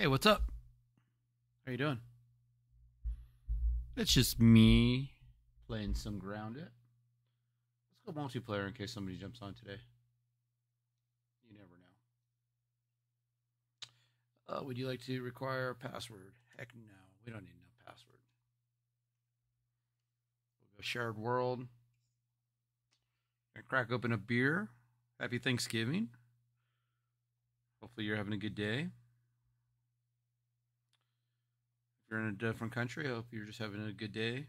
Hey, what's up? How you doing? It's just me playing some Grounded. Let's go multiplayer in case somebody jumps on today. You never know. Would you like to require a password? Heck no, we don't need no password. We'll go shared world. Gonna crack open a beer. Happy Thanksgiving. Hopefully you're having a good day. If you're in a different country, I hope you're just having a good day.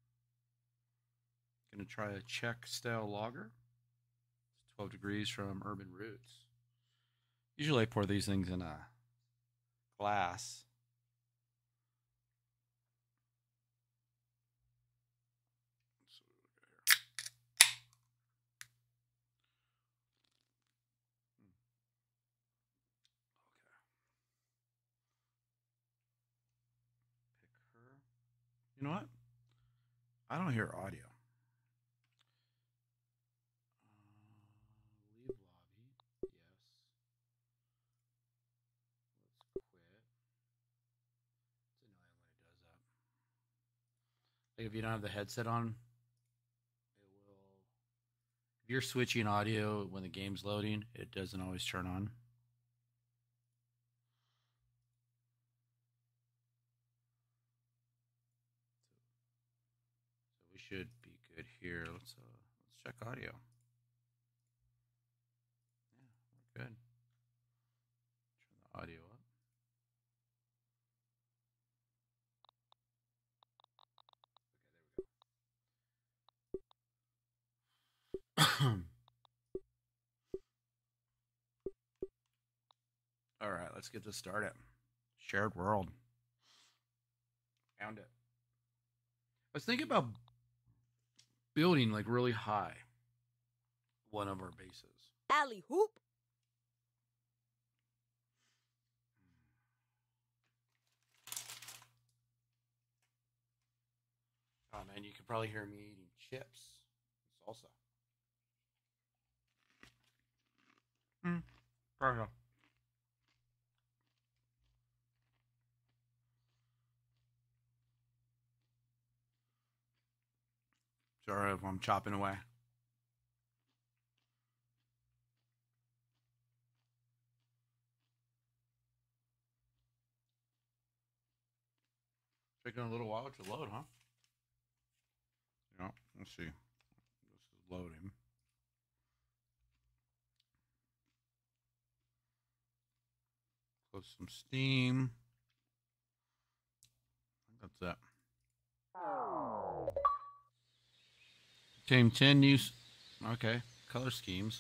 Gonna try a Czech style lager. It's 12 degrees from Urban Roots. Usually I pour these things in a glass. You know what? I don't hear audio. Leave lobby. Yes. Let's quit. It's annoying when it does that. Like if you don't have the headset on, it will. If you're switching audio when the game's loading, it doesn't always turn on. So we should be good here. Let's check audio. Yeah, we're good. Turn the audio up. All right, let's get this started. Shared world. Found it. I was thinking about building like really high one of our bases. Alley hoop. Oh man, you could probably hear me eating chips and salsa. Probably not. Sorry if I'm chopping away. Taking a little while to load, huh? Yeah, let's see. This is loading. Close some Steam. I think that's that. Team 10 use. Okay, color schemes.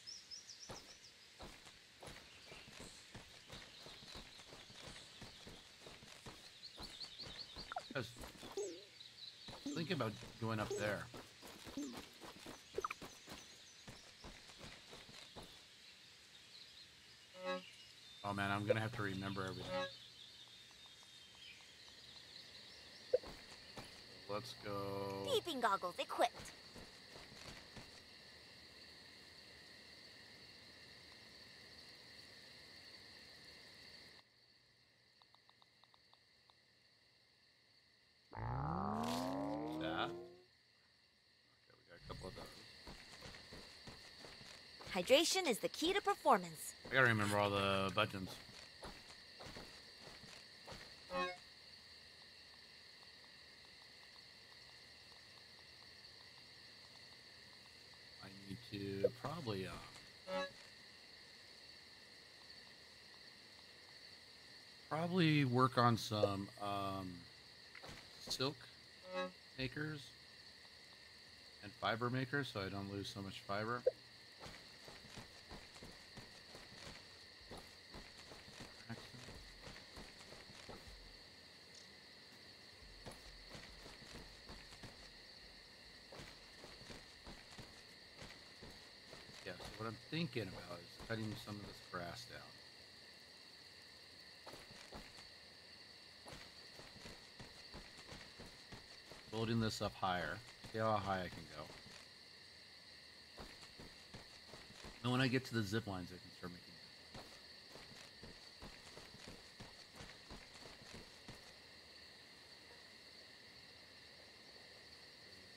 Just think about going up there. Oh man, I'm gonna have to remember everything. Let's go. Peeping goggles equipped. That. Okay, we got a couple of those. Hydration is the key to performance. I gotta remember all the buttons. I need to probably work on some silk makers and fiber makers so I don't lose so much fiber. Yeah, so what I'm thinking about is cutting some of this grass down. Building this up higher. See how high I can go. And when I get to the zip lines, I can start making zip lines.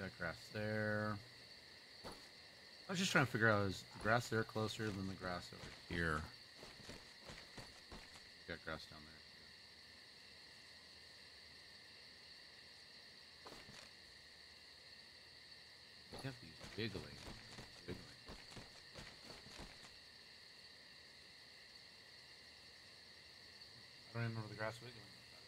Got grass there. I was just trying to figure out, is the grass there closer than the grass over here? Got grass down there too. They have these wiggling. I don't remember the grass wiggling.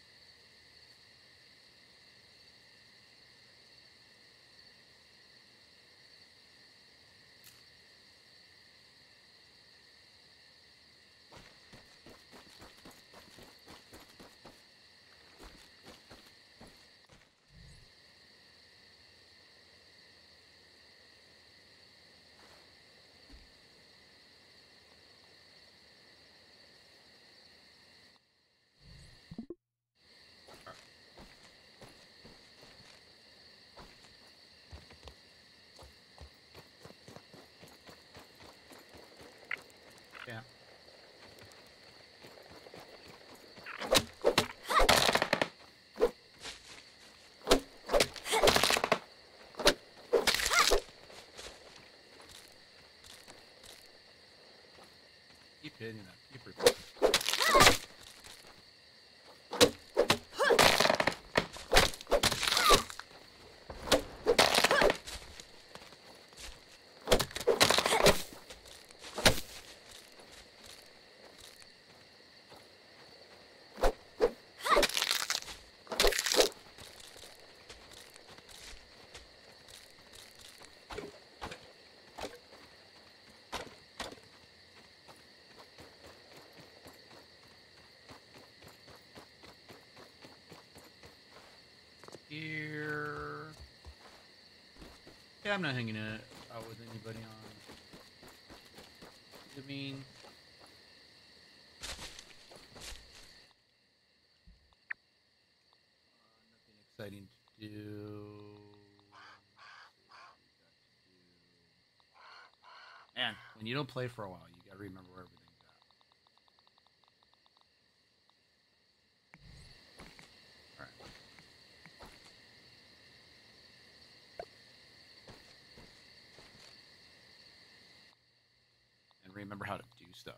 Yeah. Keep hitting that. Keep repeating. Here. Yeah, I'm not hanging it out with anybody on. I mean, nothing exciting to do. Man, when you don't play for a while, you gotta remember where everything's at. Alright. And remember how to do stuff.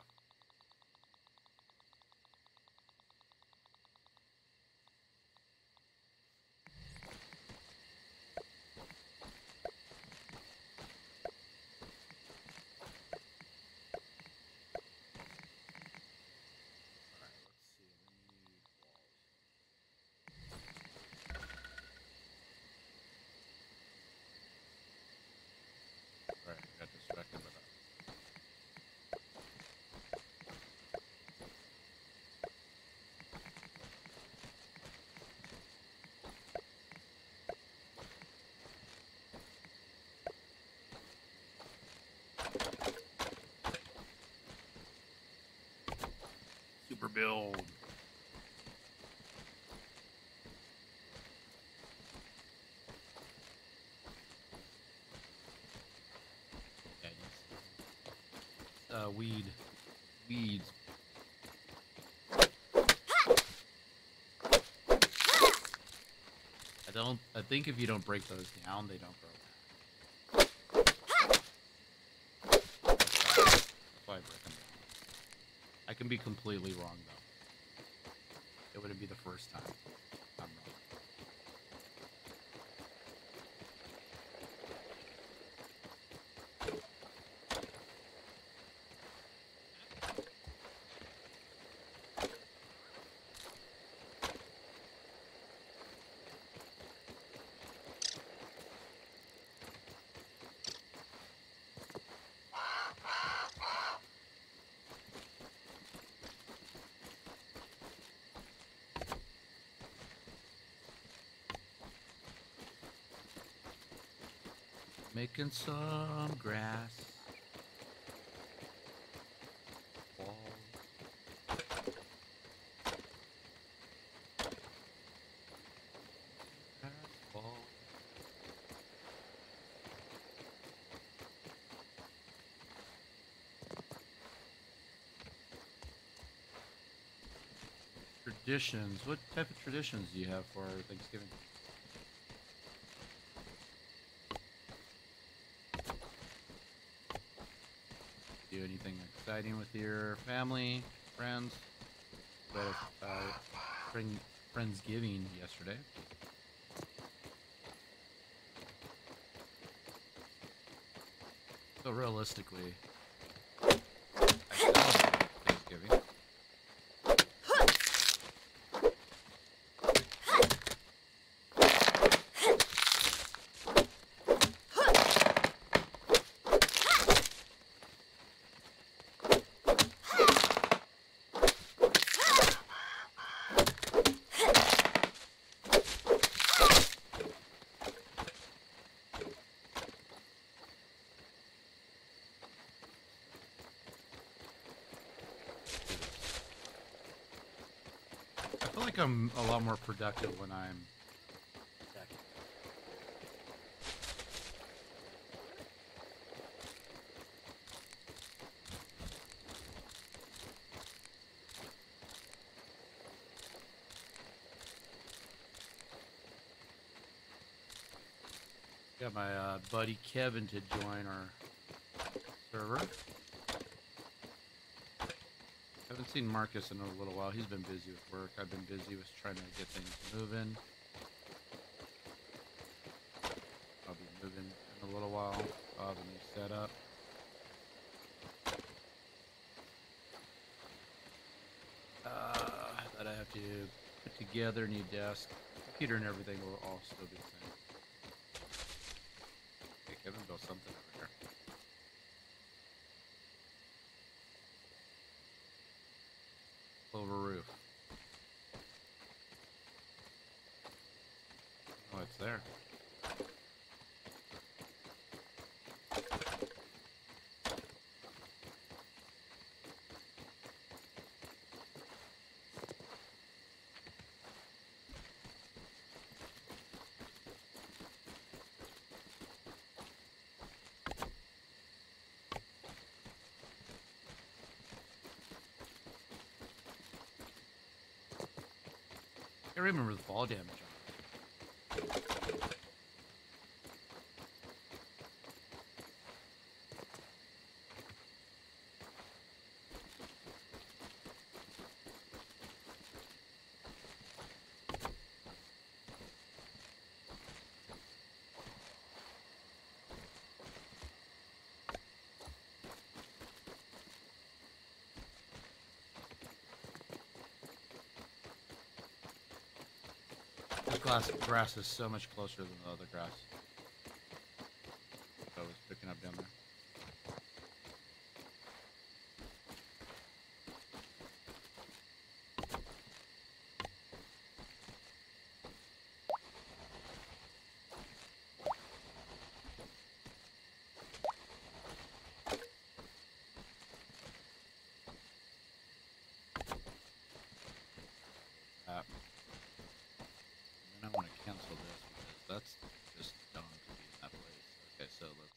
Alright, I got distracted by that. Super build. Weeds. I think if you don't break those down, they don't grow back. That's why I break them down. I can be completely wrong though. It wouldn't be the first time I'm wrong. Making some grass. Balls. Grass balls. Traditions. What type of traditions do you have for Thanksgiving? do anything exciting with your family, friends? We had a Friendsgiving yesterday. So realistically, I celebrate Thanksgiving. I feel like I'm a lot more productive when I'm decking. Got my buddy Kevin to join our server. Haven't seen Marcus in a little while. He's been busy with work. I've been busy with trying to get things moving. I'll be moving in a little while. I'll have a new setup. That I have to put together, new desk. Computer and everything will all still be the same. Okay, Kevin built something over here. Over roof. Oh, it's there. I remember the fall damage on it. This grass is so much closer than the other grass I was picking up down there. I want to cancel this because that's just dumb to be in that place. Okay, so let's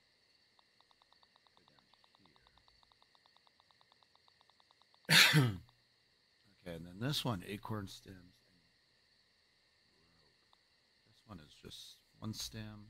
go down here. Okay, and then this one, acorn stems and rope. This one is just one stem.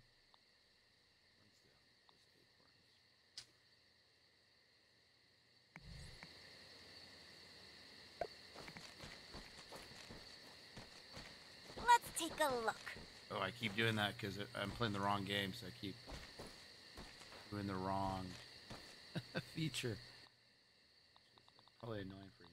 Let's take a look. Oh, I keep doing that because I'm playing the wrong game, so I keep doing the wrong feature. Probably annoying for you.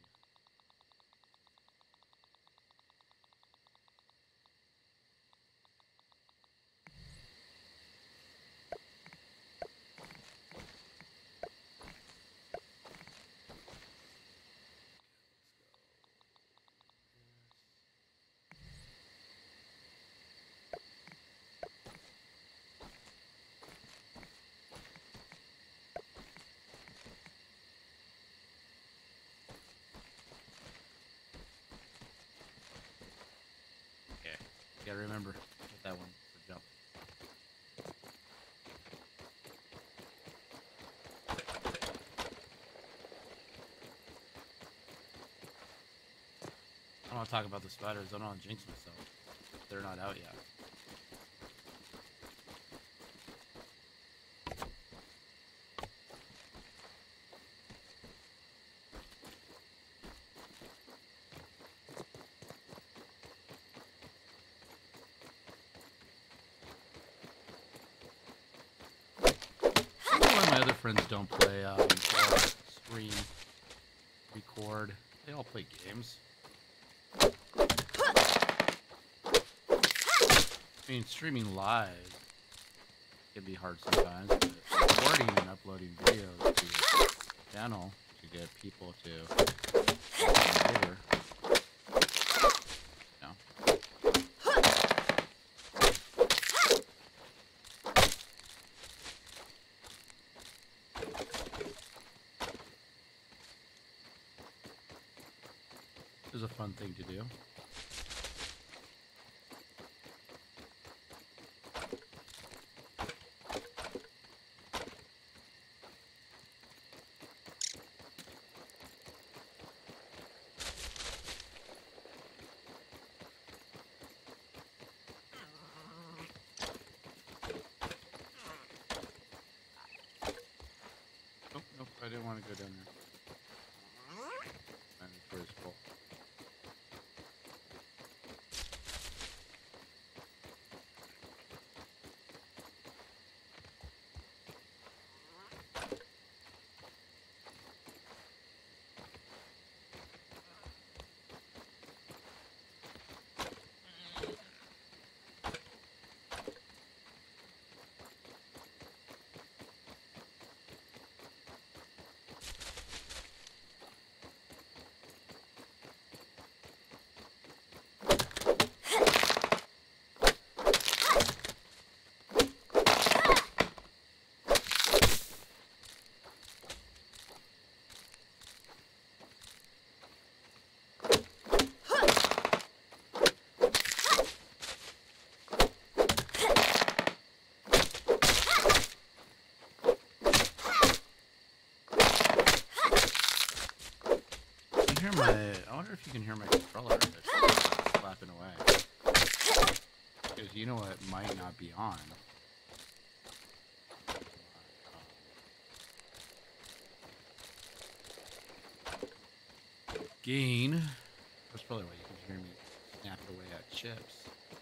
You gotta remember, get that one for jump. I don't want to talk about the spiders. I don't want to jinx myself. They're not out yet. other friends don't play or stream, record. They all play games. I mean, streaming live can be hard sometimes, but recording and uploading videos to your channel to get people to watch later. It was a fun thing to do. Nope, I didn't want to go down there. My inventory's full. I wonder if you can hear my controller slapping away. Because you know what might not be on. Gain. That's probably why you can hear me snap away at chips.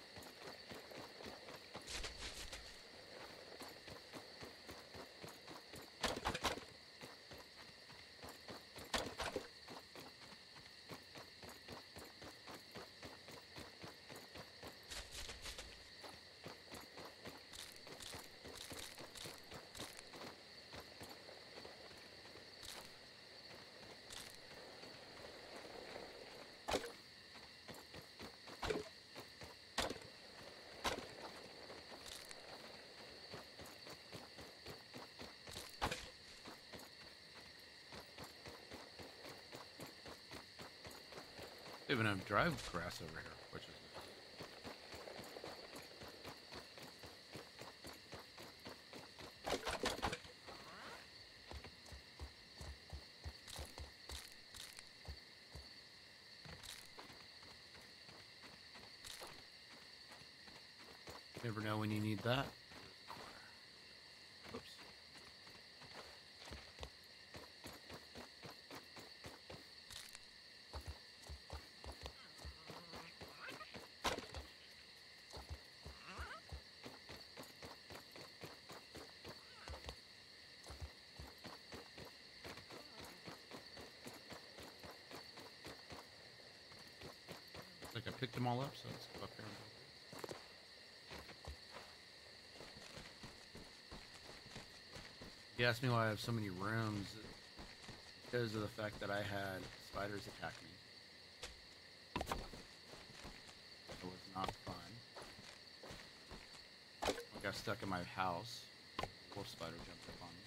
They even have drive grass over here, which is never know when you need that. Oops. Like I picked them all up, so let's go up here and build. You asked me why I have so many rooms. Because of the fact that I had spiders attack me. It was not fun. I got stuck in my house. Wolf spider jumped up on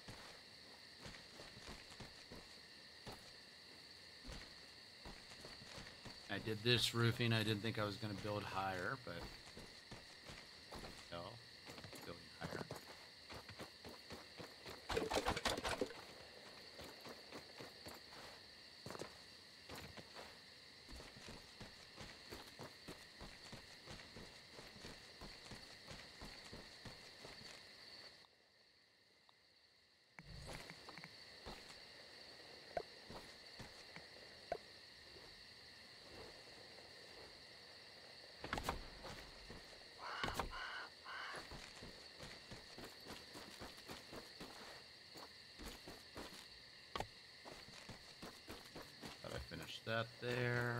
me. I did this roofing. I didn't think I was going to build higher, but no, building higher. that there.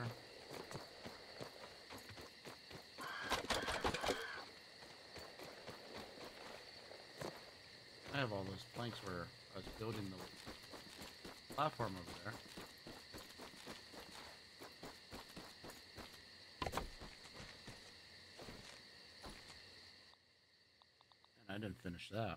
I have all those planks where I was building the platform over there. And I didn't finish that.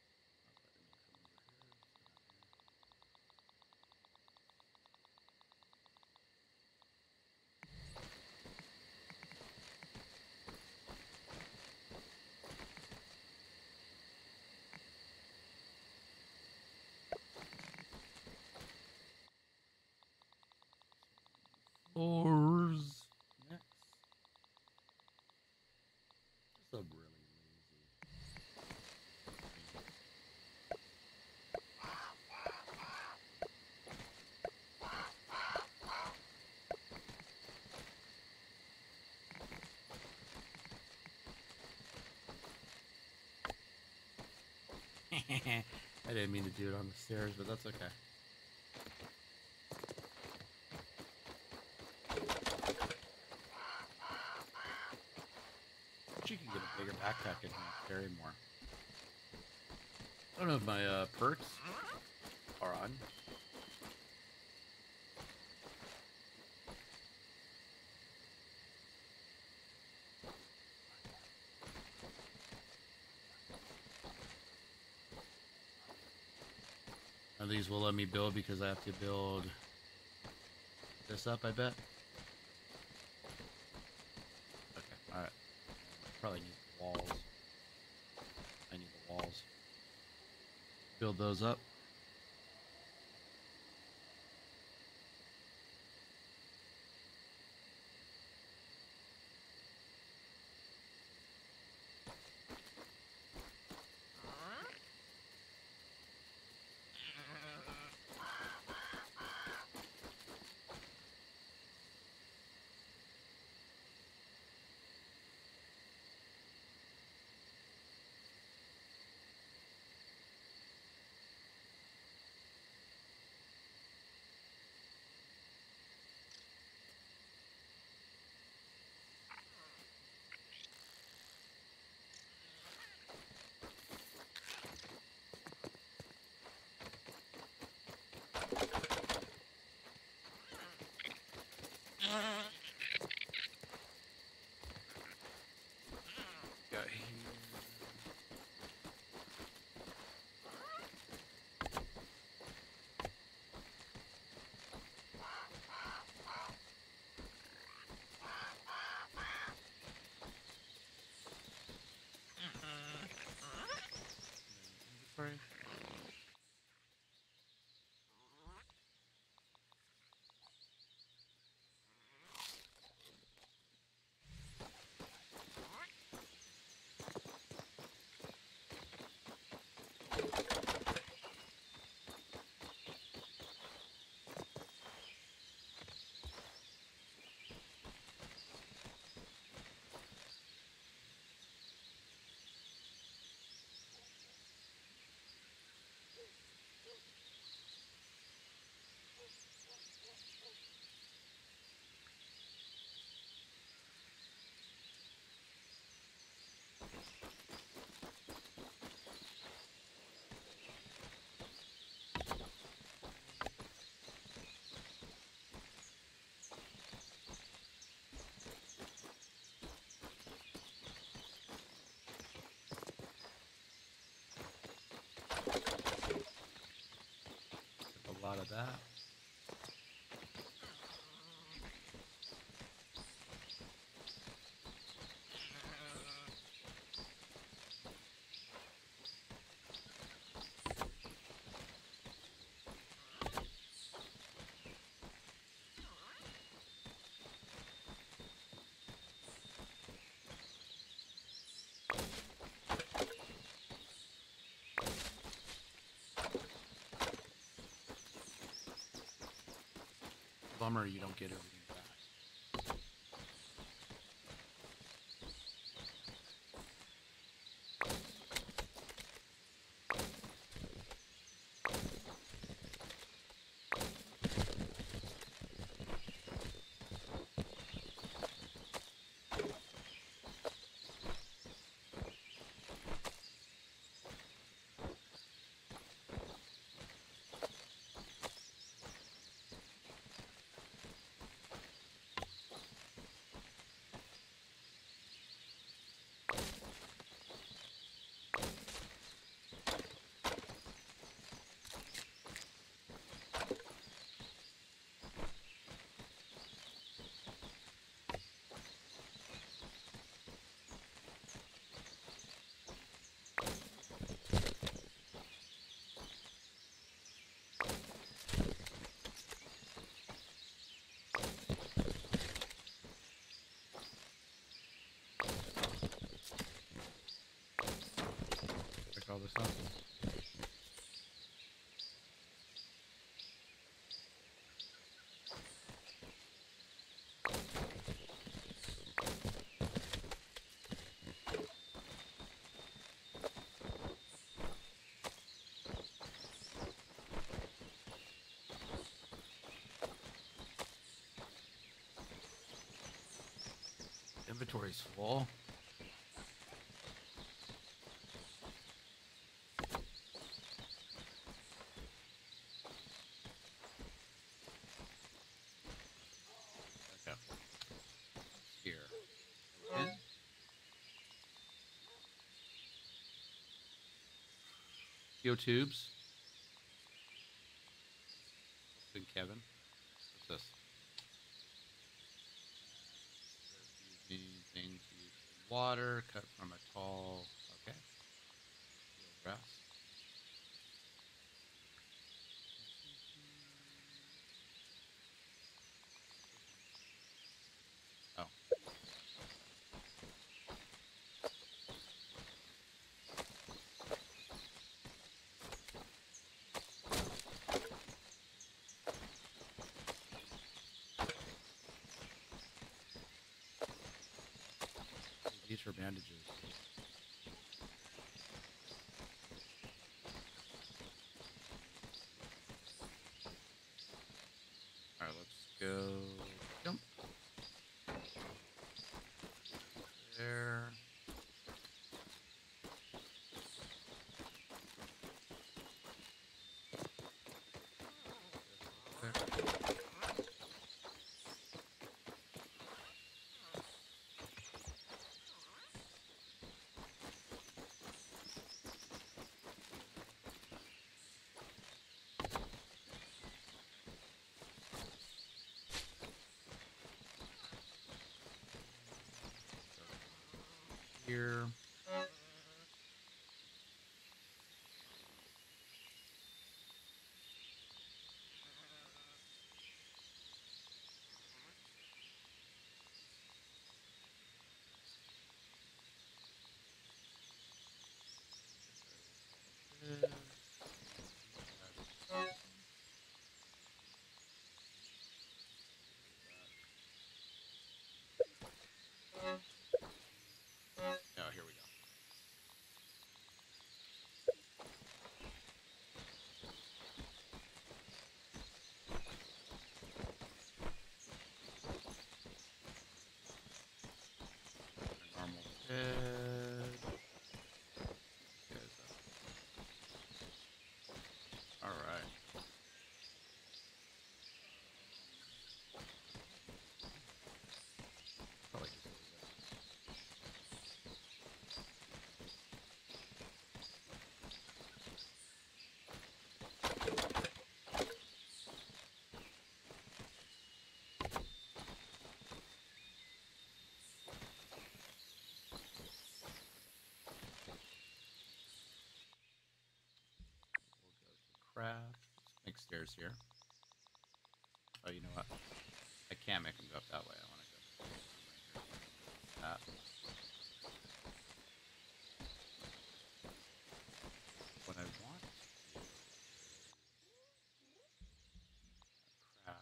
Ores next. Just a really lazy. I didn't mean to do it on the stairs, but that's okay. You can get a bigger backpack and carry more. I don't know if my perks are on. Now these will let me build because I have to build this up, I bet. Okay, alright. Probably need the walls. I need the walls. Build those up. Got here. Sorry. A lot of that. Bummer you don't get everything back. Inventory's full. Okay. Here. Okay. Steel tubes. Big Kevin. What's this? Using things used in water, cut from a tall. Okay. Steel grass. Oh. These are bandages. Alright, let's go. Jump. There. There. Here. Oh, here we go. Normal head. All right. Probably just leave craft. Let's make stairs here. Oh, you know what? I can't make them go up that way. I want to go that. What I want craft.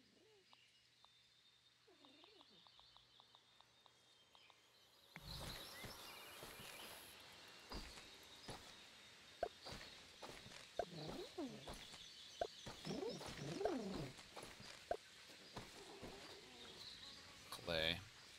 Clay.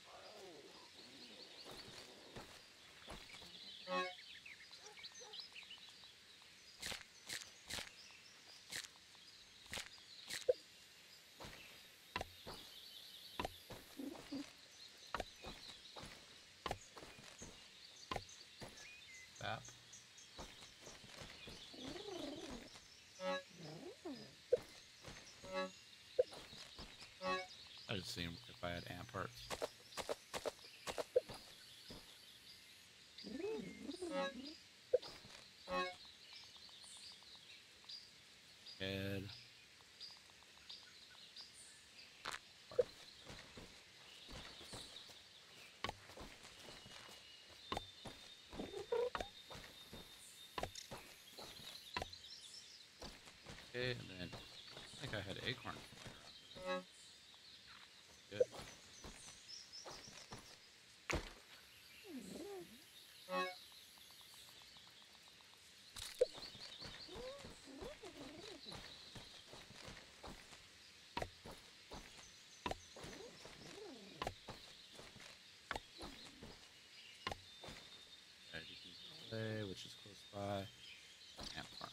Sap. I just seen if I had ant parts. Head. Parts. Okay, and then I think I had acorn. Good. which is close by. Ant farm.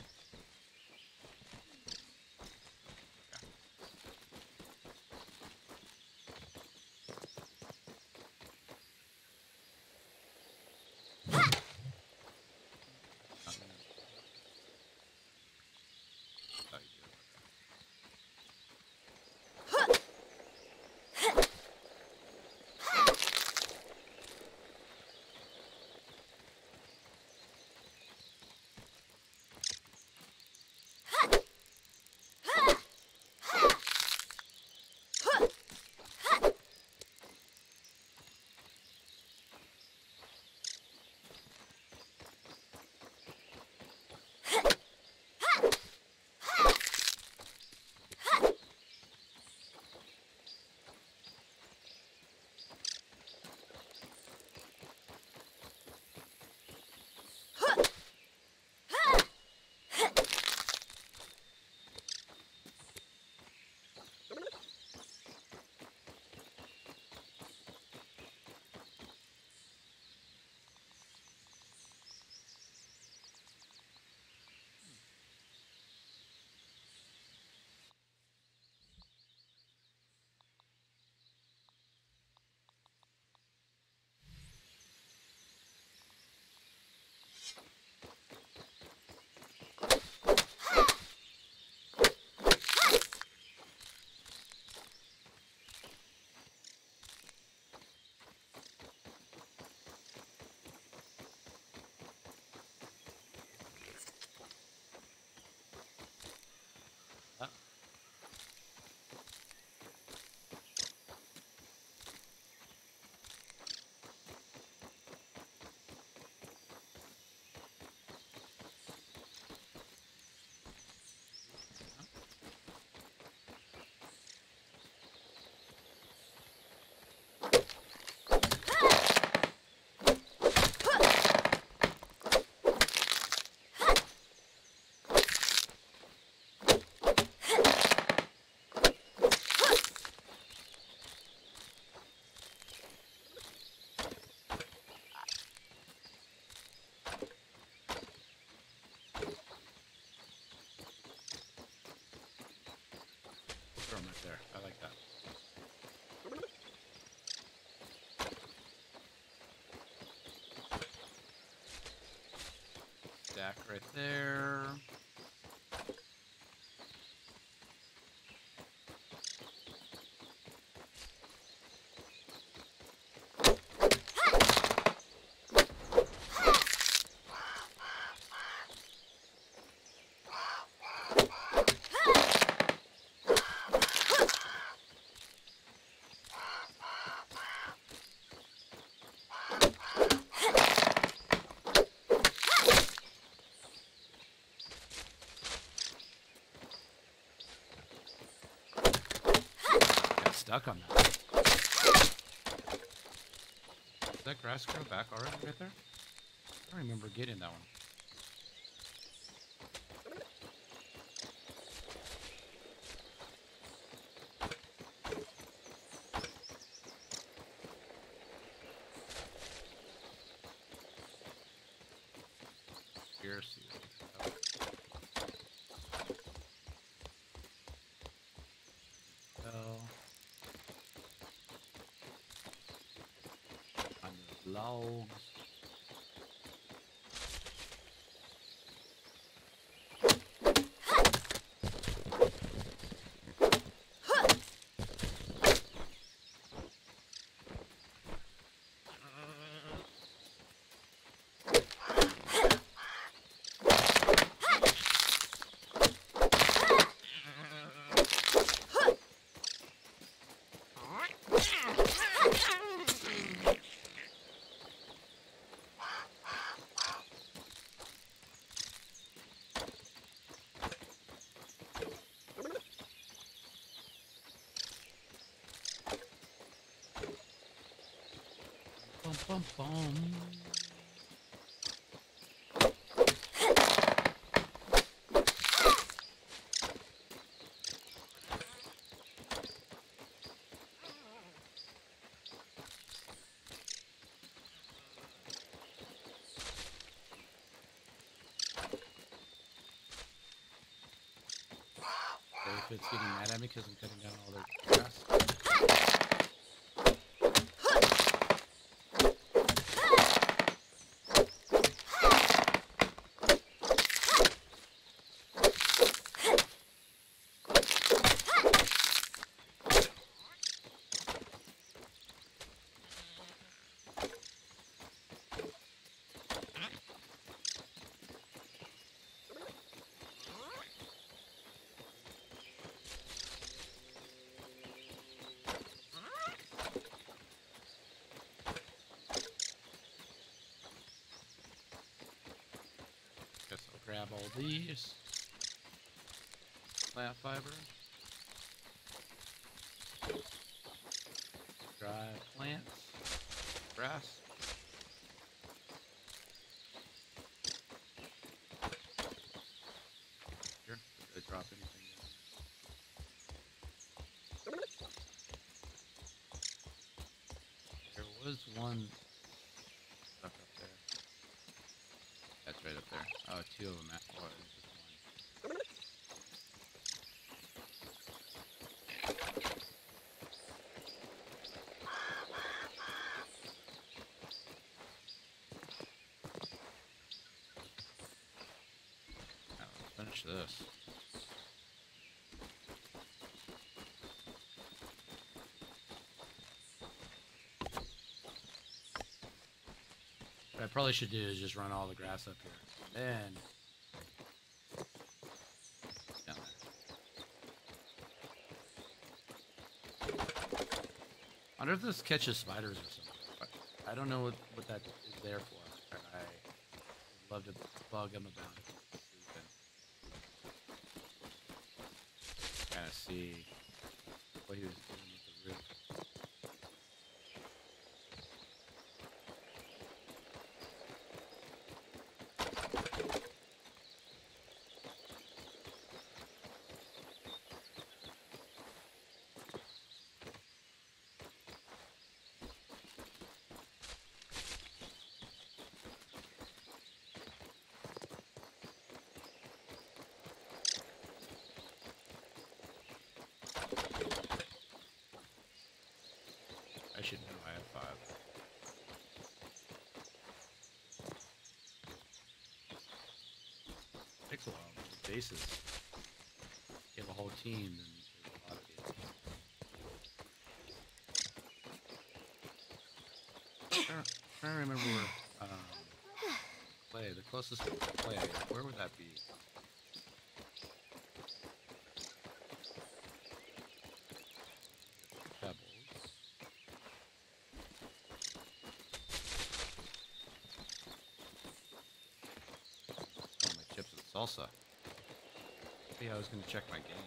Throw them right there. I like that. Stack right there. Stuck on that. Did that grass grow back already right there? I don't remember getting that one. Here, see. Logs. Bum, bum, bum. outfit's getting mad at me because I'm cutting down all their grass. Guess I'll grab all these. Plant fiber. Dry plants. Grass. Here, did I drop anything down? There was one stuck up there. That's right up there. Oh, two of them. Oh, it was just one. Now, let's finish this. What I probably should do is just run all the grass up here. Then down there. I wonder if this catches spiders or something. I don't know what that is there for. I would love to bug him about it. Kind of see what he was doing with the roof. I should know I have 5. Takes a while. The bases. You have a whole team, then there's a lot of these. I'm trying to remember where clay, the closest clay, where would that be? Pebbles. Oh, my chips with salsa. Maybe I was going to check my game.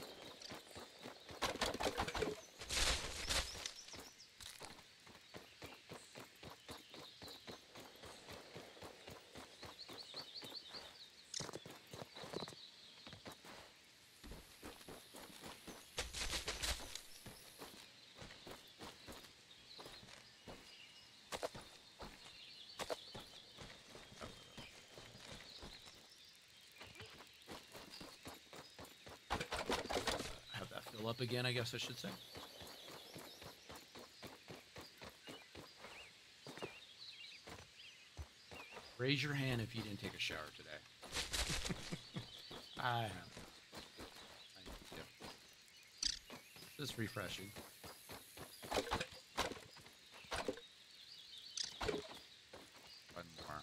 Up again, I guess I should say. Raise your hand if you didn't take a shower today. I have. I need to. This is refreshing. One more.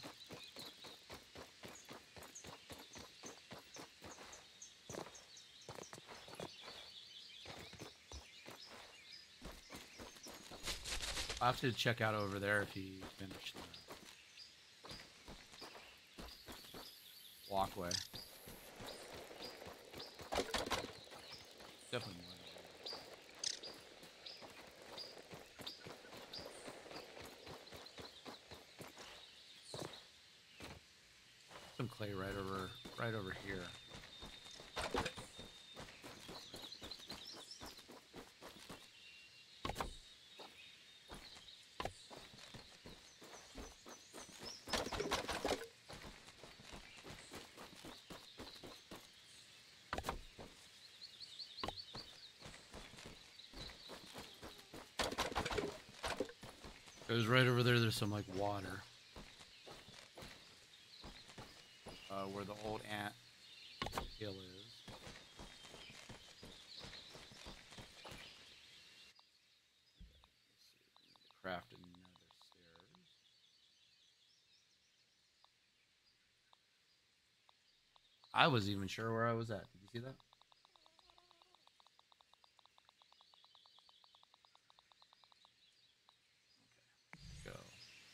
I'll have to check out over there if he finished the walkway. Definitely more. Some clay right over here. It was right over there. There's some like water. Where the old ant hill is. Craft another stairs. I wasn't even sure where I was at. Did you see that? Okay, go.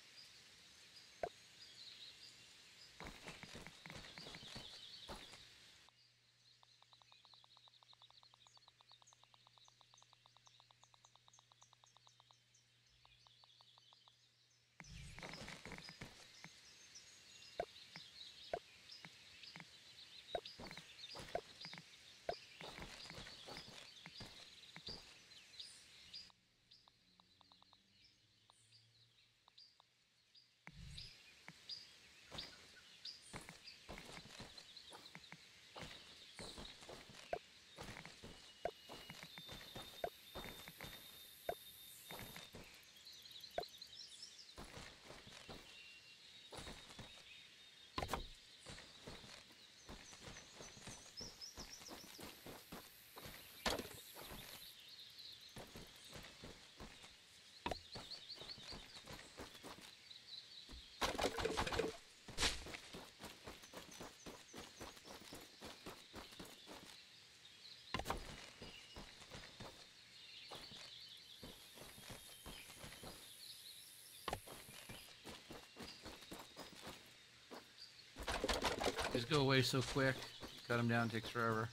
These go away so quick. Cut them down, takes forever.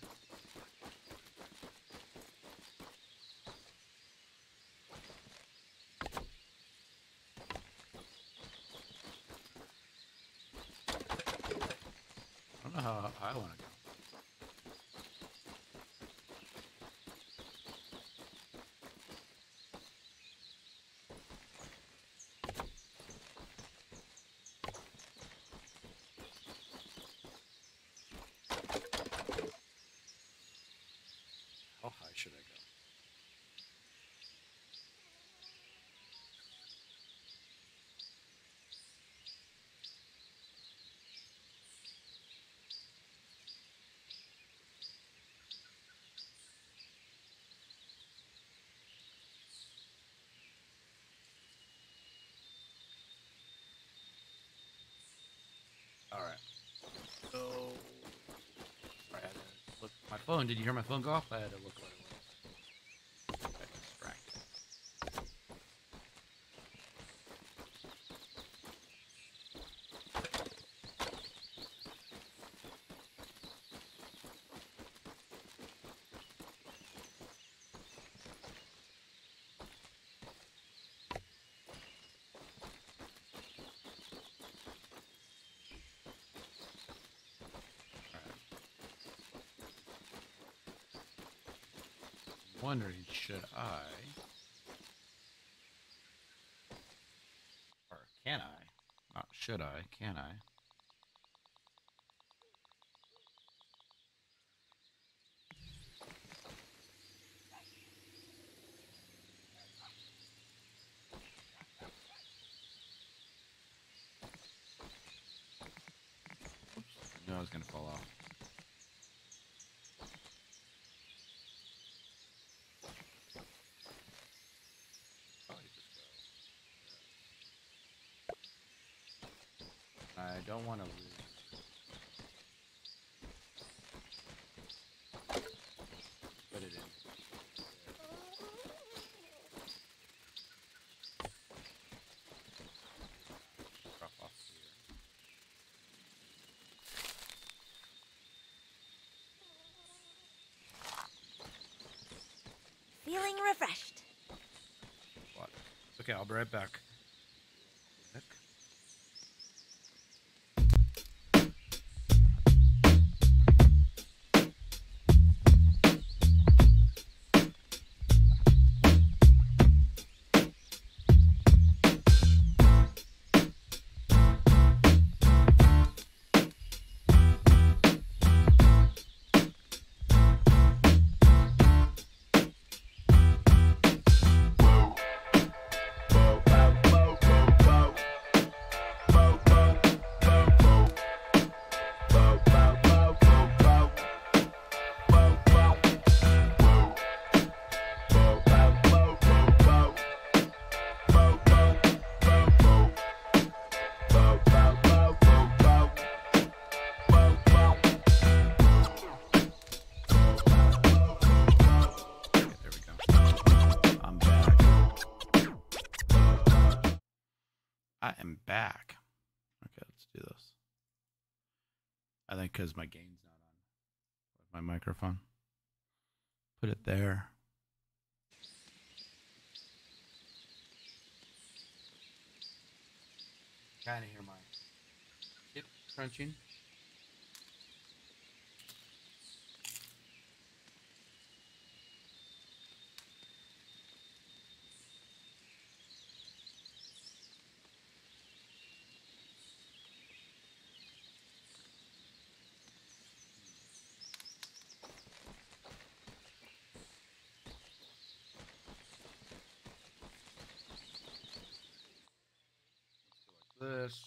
I don't know how high I want to go. How high should I go? All right. So, I had to look at my phone. Did you hear my phone go off? I had to look what it was. I got distracted. Wondering, should I, or can I, not should I, can I? Oops, I knew I was going to fall off. I don't want to lose. Put it in. Drop off here. Feeling refreshed. What? Okay, I'll be right back. I am back. Okay, let's do this. I think because my gain's not on with my microphone. Put it there. Kind of hear my hip crunching. This.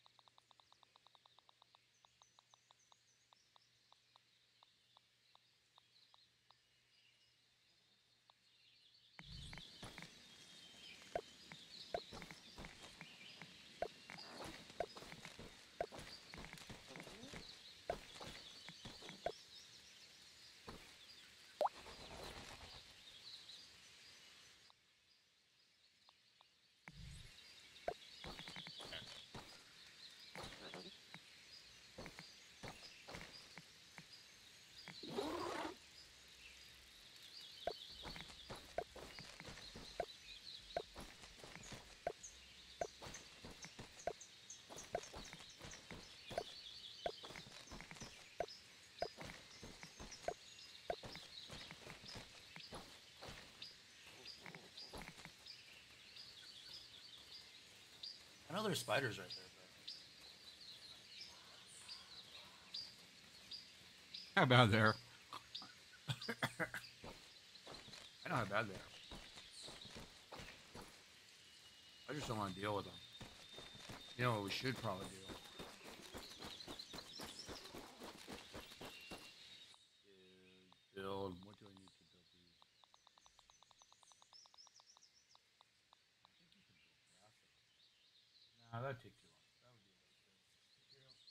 I know there's spiders right there, but how bad there? I know how bad they are. I just don't want to deal with them. You know what we should probably do? Is build. What do I need to build these? Nah, that'd take too long. That would be a waste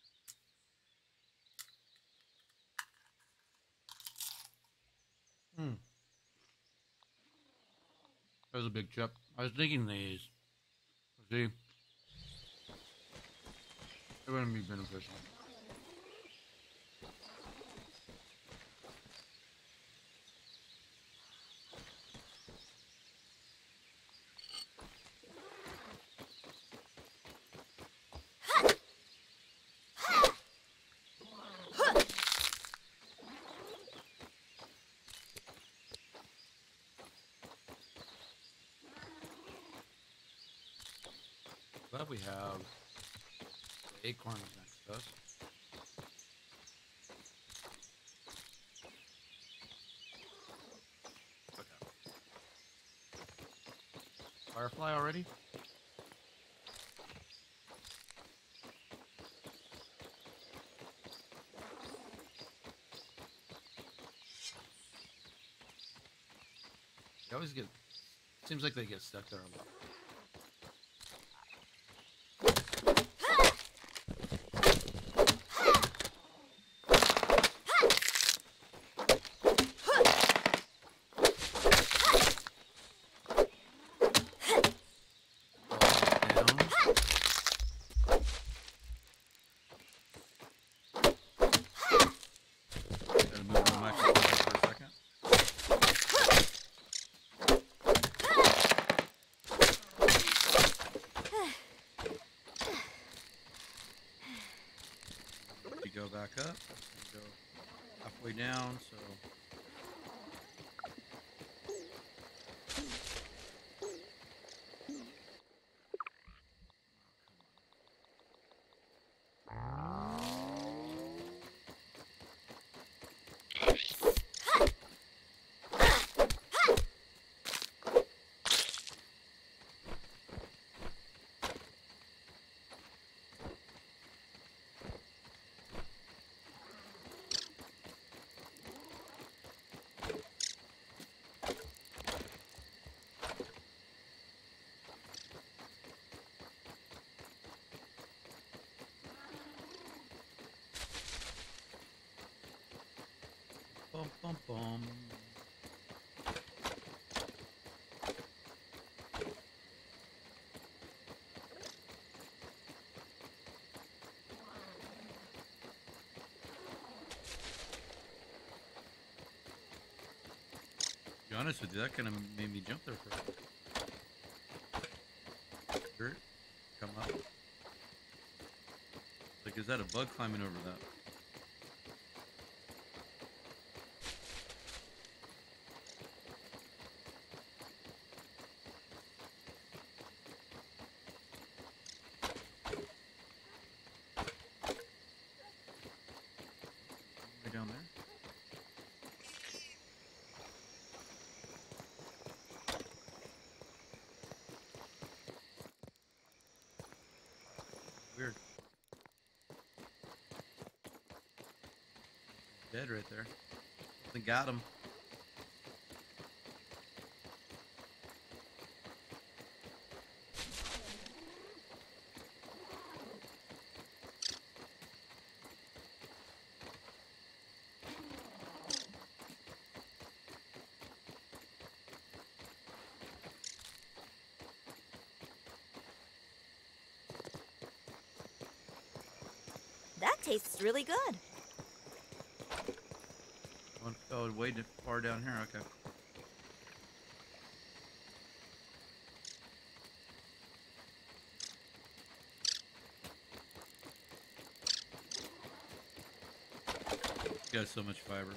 of material. That was a big chip. I was thinking these. See? It wouldn't be beneficial. But we have the acorns next to us. Okay. Firefly already? They always get. Seems like they get stuck there a lot. Go back up. Go halfway down, so bum bum bum. honest with you, that kind of made me jump there for a second. Dirt, come up. Like, is that a bug climbing over that? Way down there? Weird. Dead right there. Something got him. That tastes really good. One fell way far down here. Okay. Got so much fiber.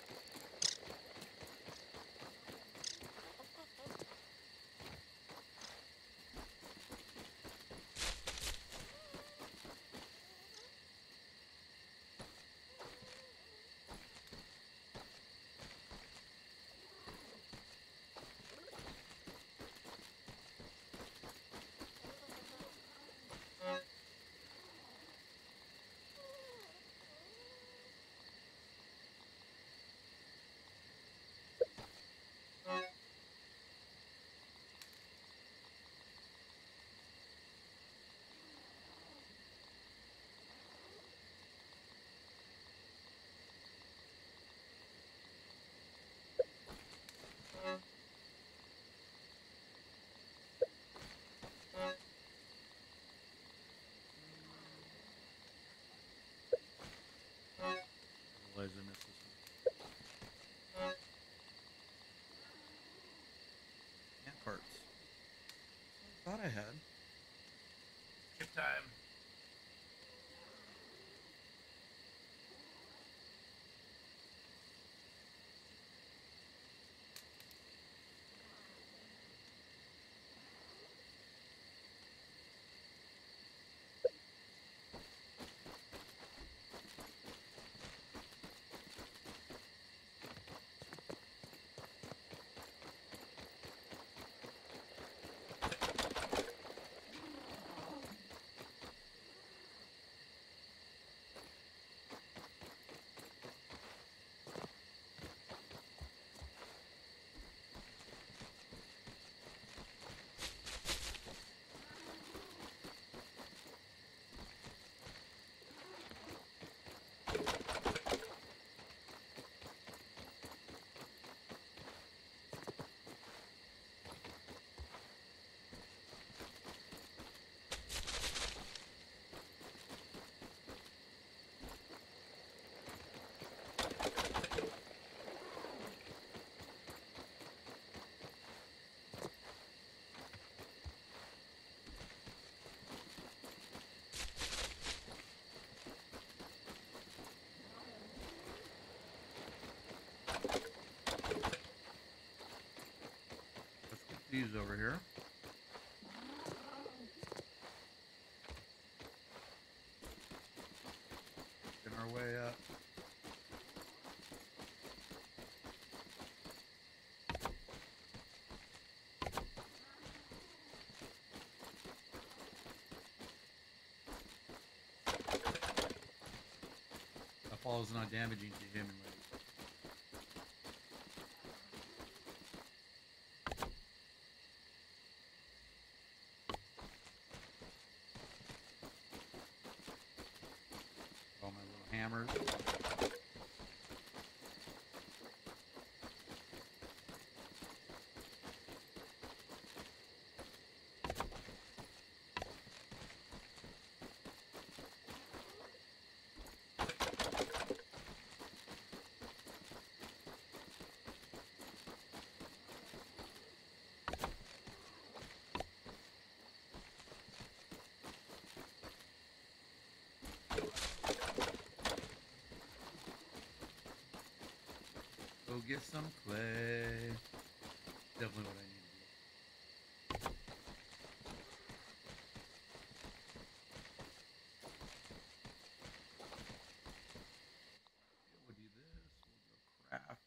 Realize I missed this one. Ant parts. I thought I had. Skip time. These over here. Working our way up. That fall is not damaging to human legs. All my little hammers. get some clay. Definitely what I need to do. We'll do this. We'll go craft.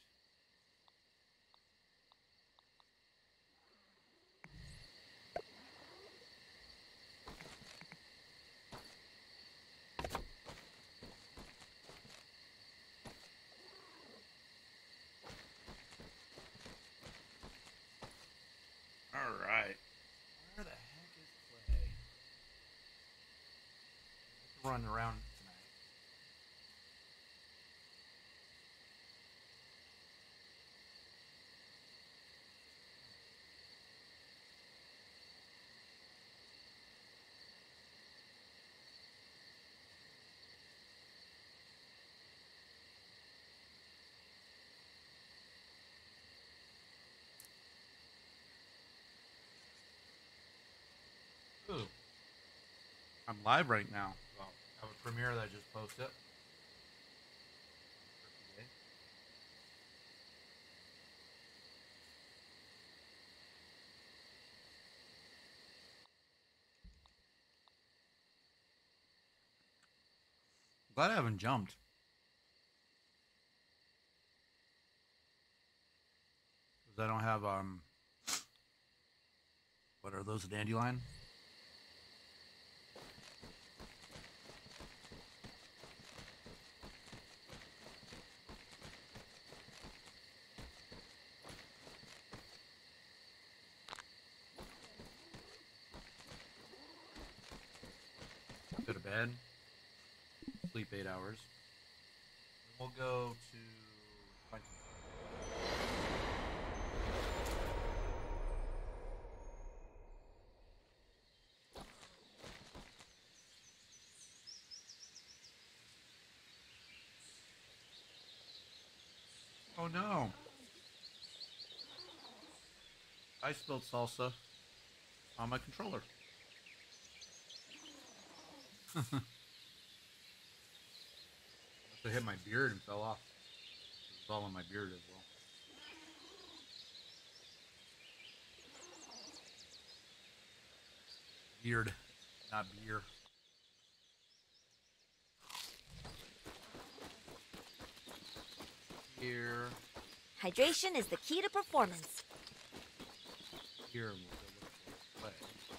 All right. Where the heck is Clay? I can run around tonight. Ooh. I'm live right now. Well, I have a premiere that I just posted. Glad I haven't jumped. Because I don't have what are those, a dandelion? Go to bed. Sleep 8 hours. Then we'll go to find some. Oh no! I spilled salsa on my controller. Must have hit my beard and fell off. It's all on my beard as well. Beard, not beer. Here. Hydration is the key to performance. Here, we'll go look for clay.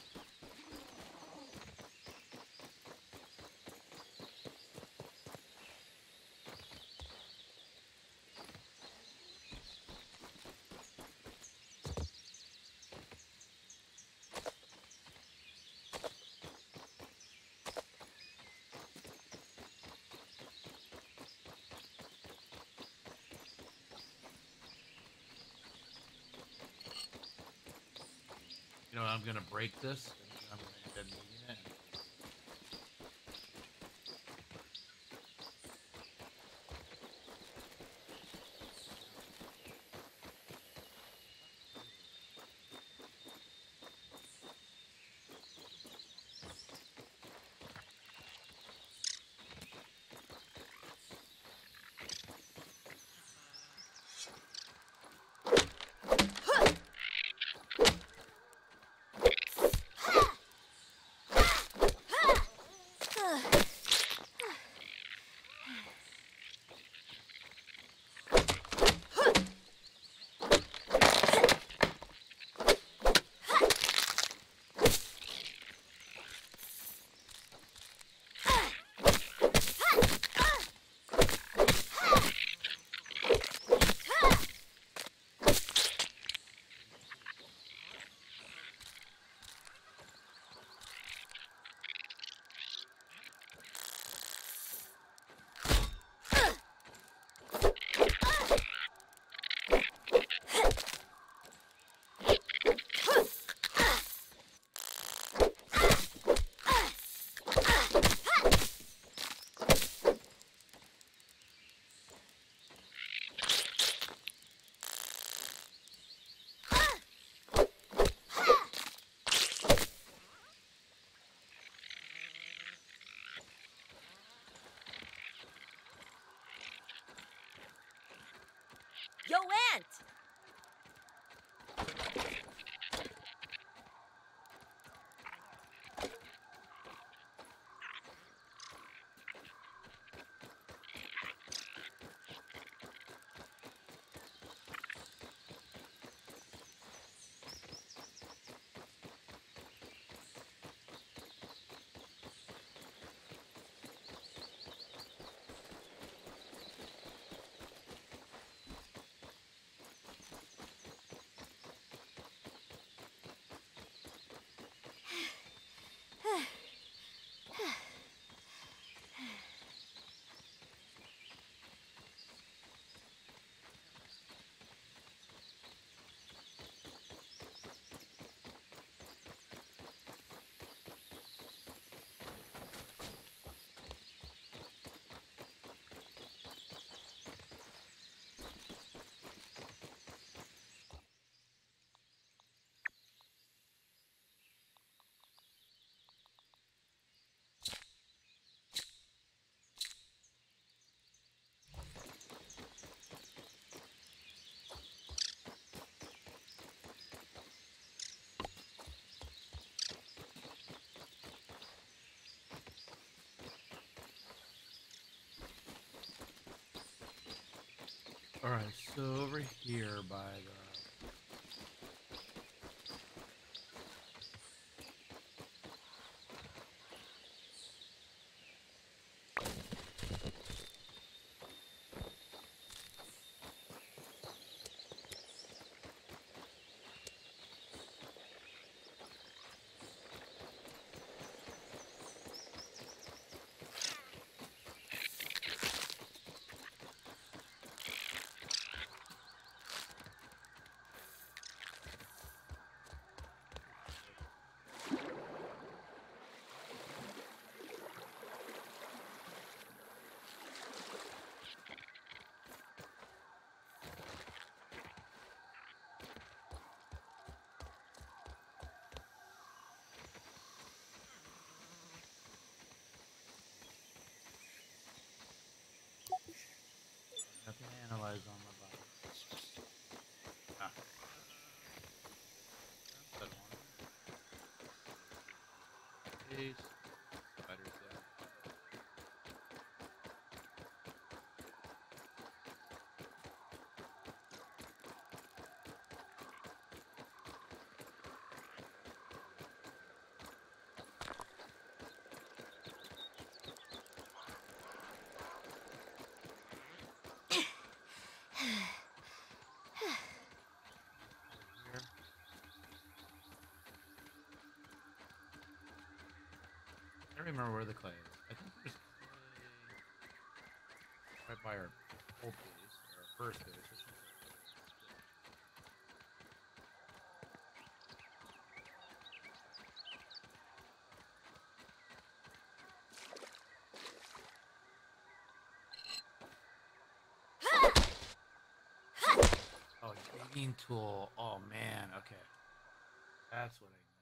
You know, I'm going to break this, and I'm going to end up moving it. ant! Alright, so over here by the... Nothing to analyze on my body. Ah. That one. Face. Spider's dead. Here. I don't remember where the clay is. I think there's clay right by our old base, or our first base. Or something. Oh, digging tool. Oh man, okay. That's what I need.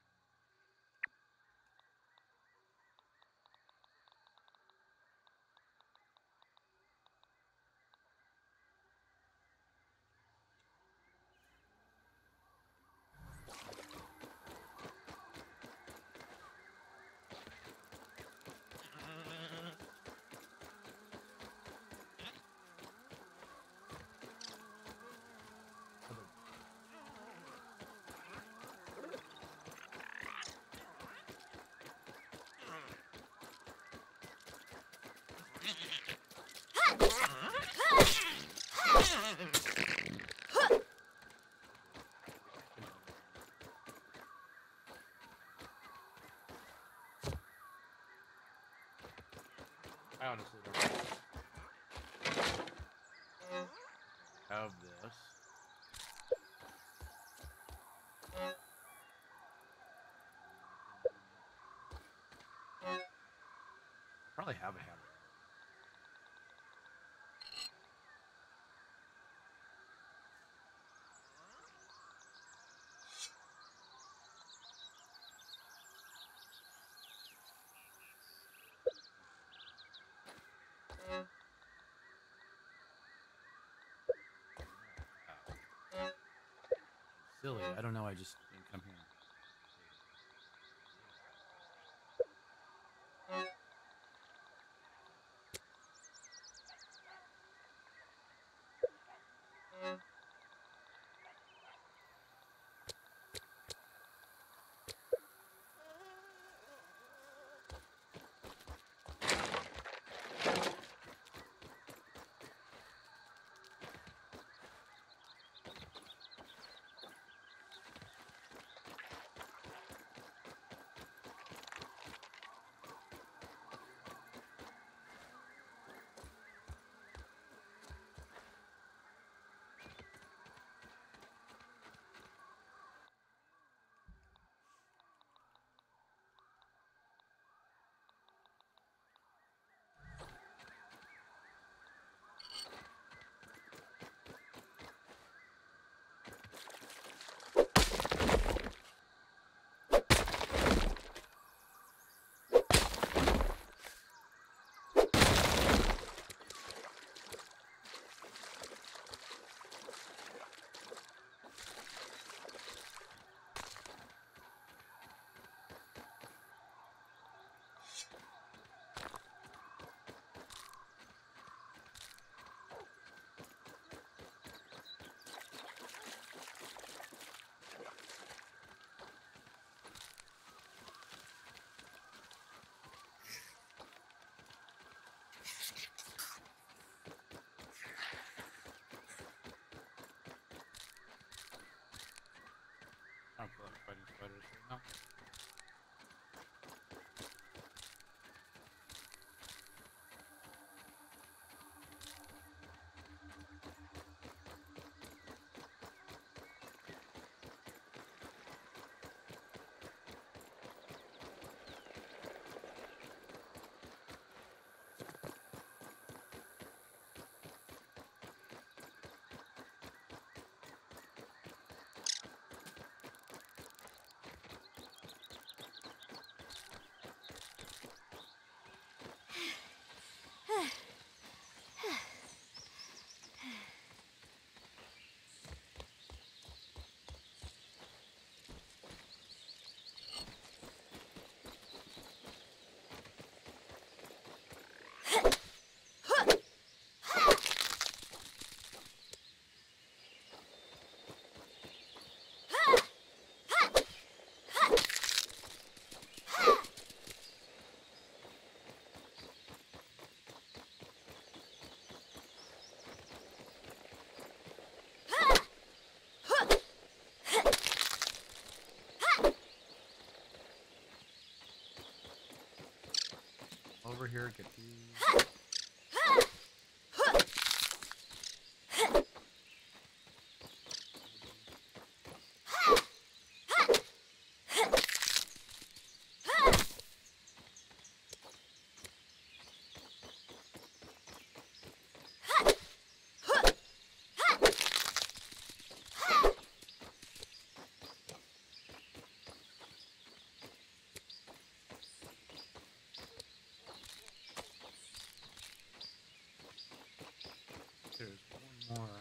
I honestly don't have this. Probably have a hammer. silly. I don't know. I just didn't come here. I don't feel like fighting spiders right now. Over here, get these. There's one more.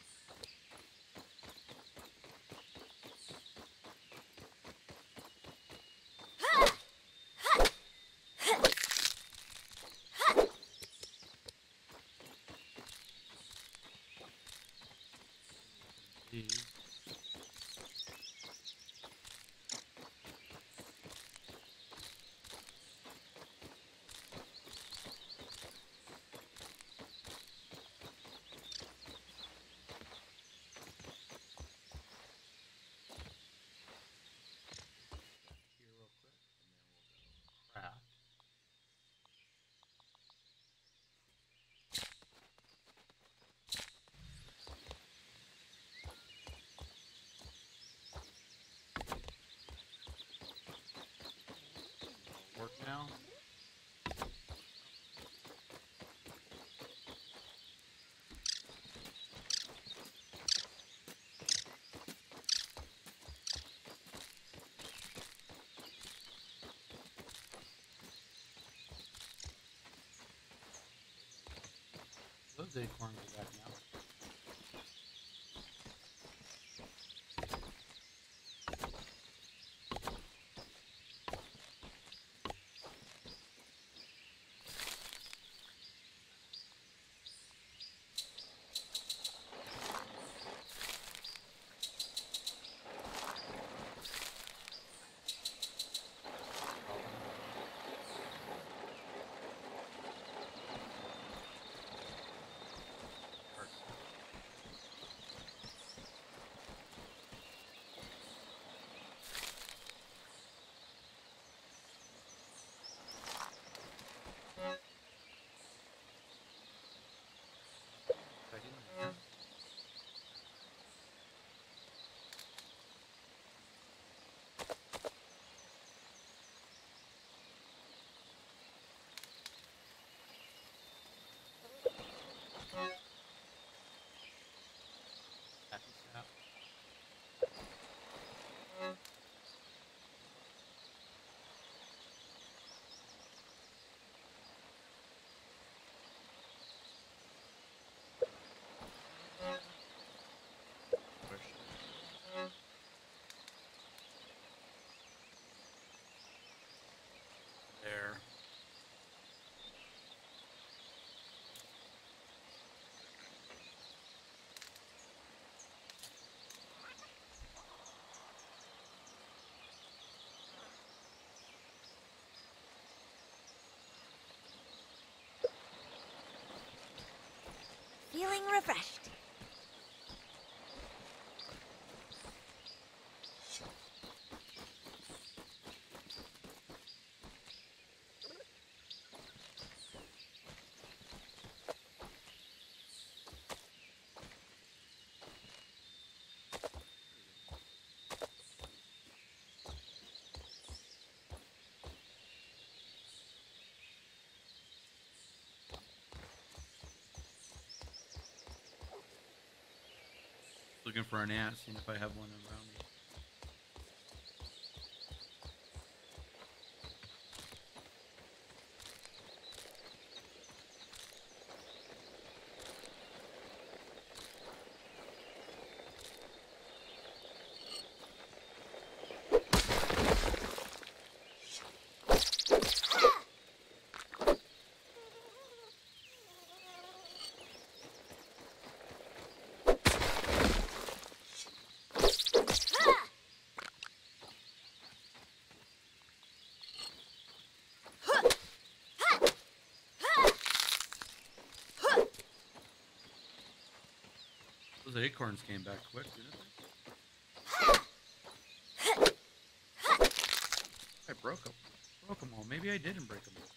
These. Here real quick, and then we'll go craft. Work now. Those acorns are back now. refreshed. Looking for an ant, seeing if I have one around me. Those acorns came back quick, didn't they? I broke them. Broke them all. Maybe I didn't break them all.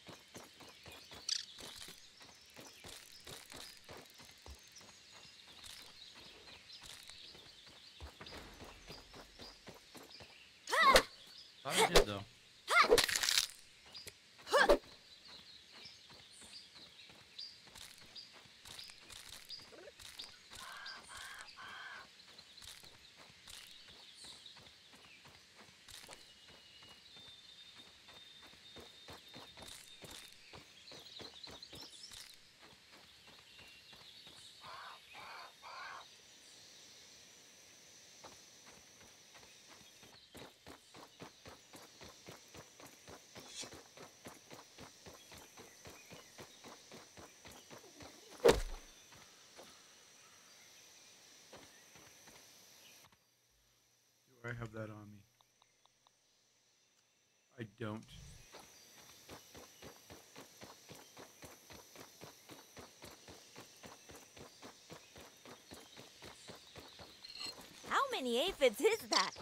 Thought I did, though. Do I have that on me? I don't. How many aphids is that?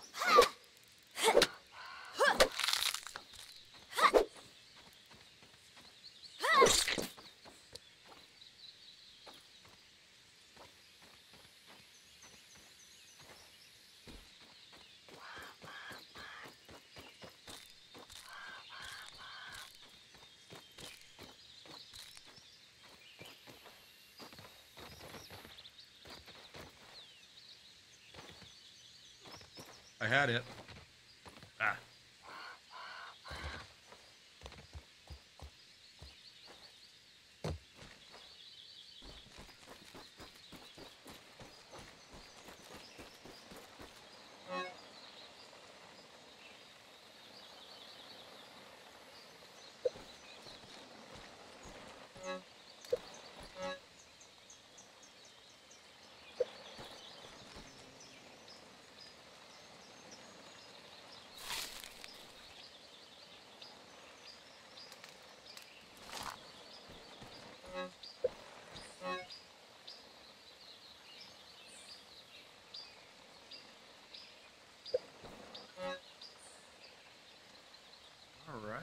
I had it. Ah. All right.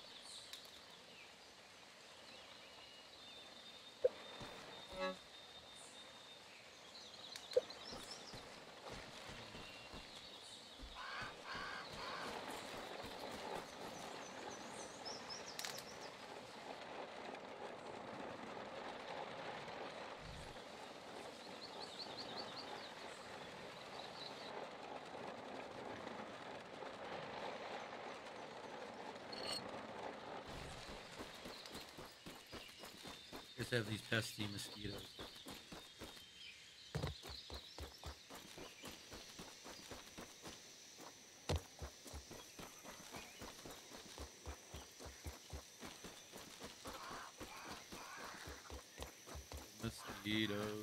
Just have these pesky mosquitoes. Mosquitoes.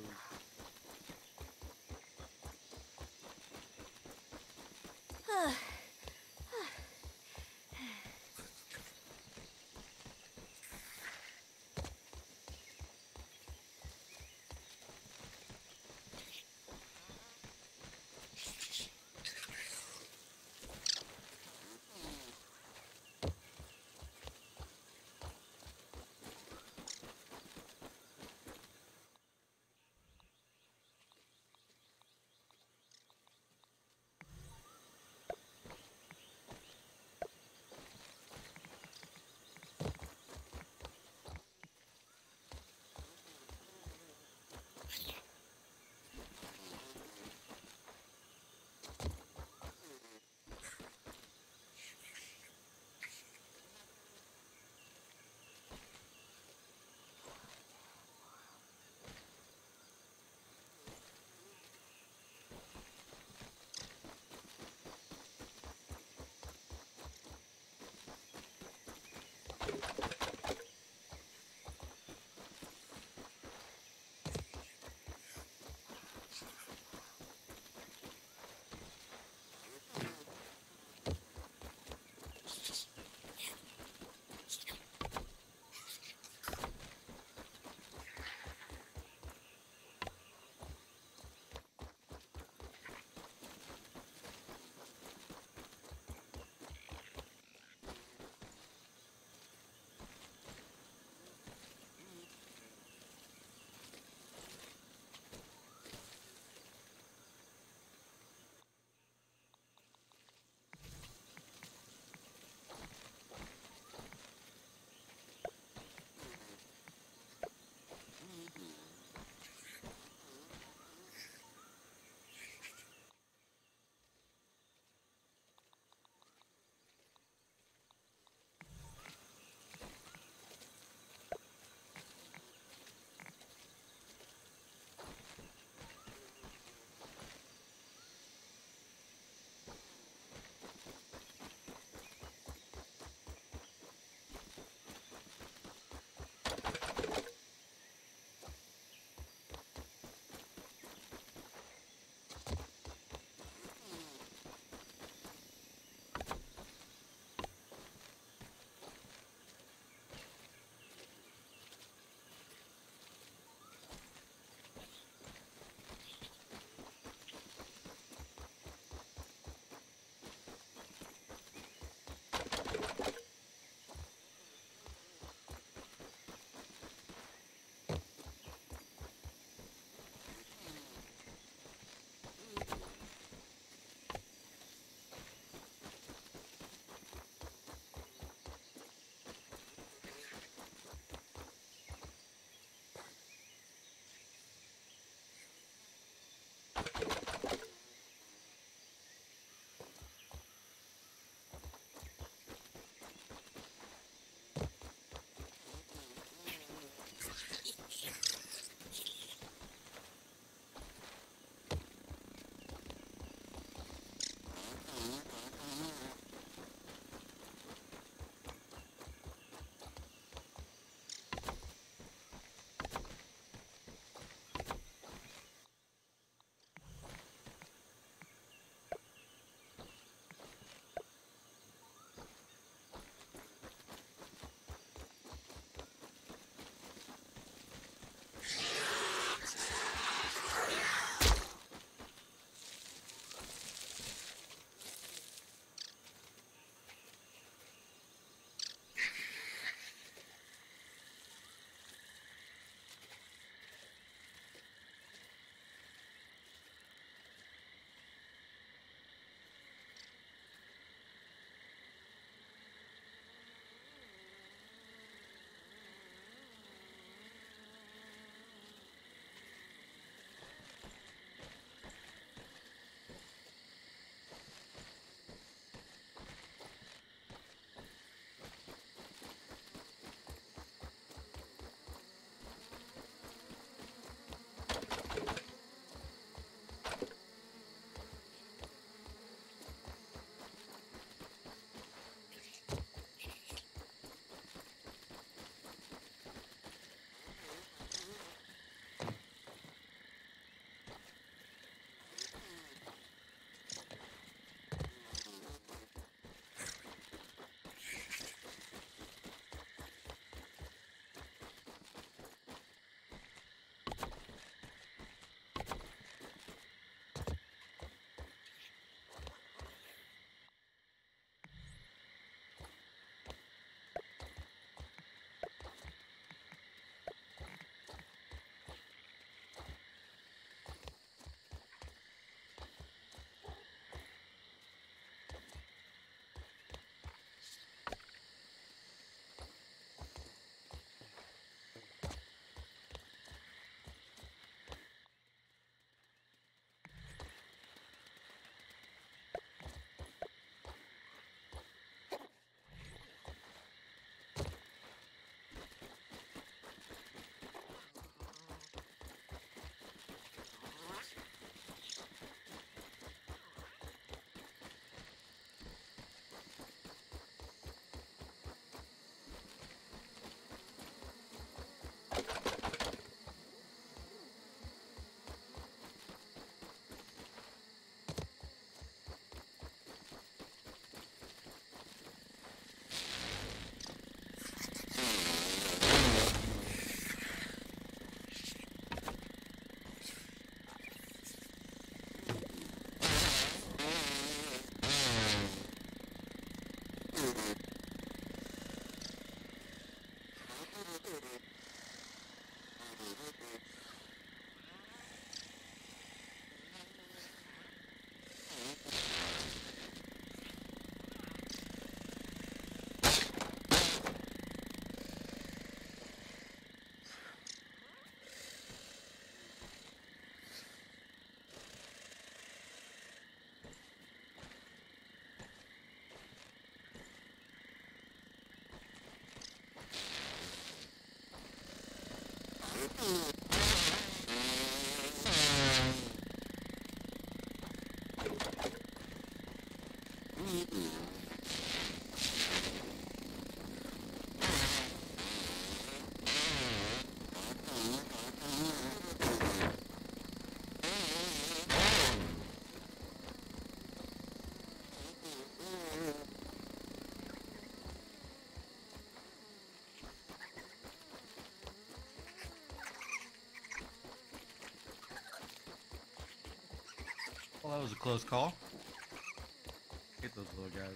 That was a close call. Get those little guys.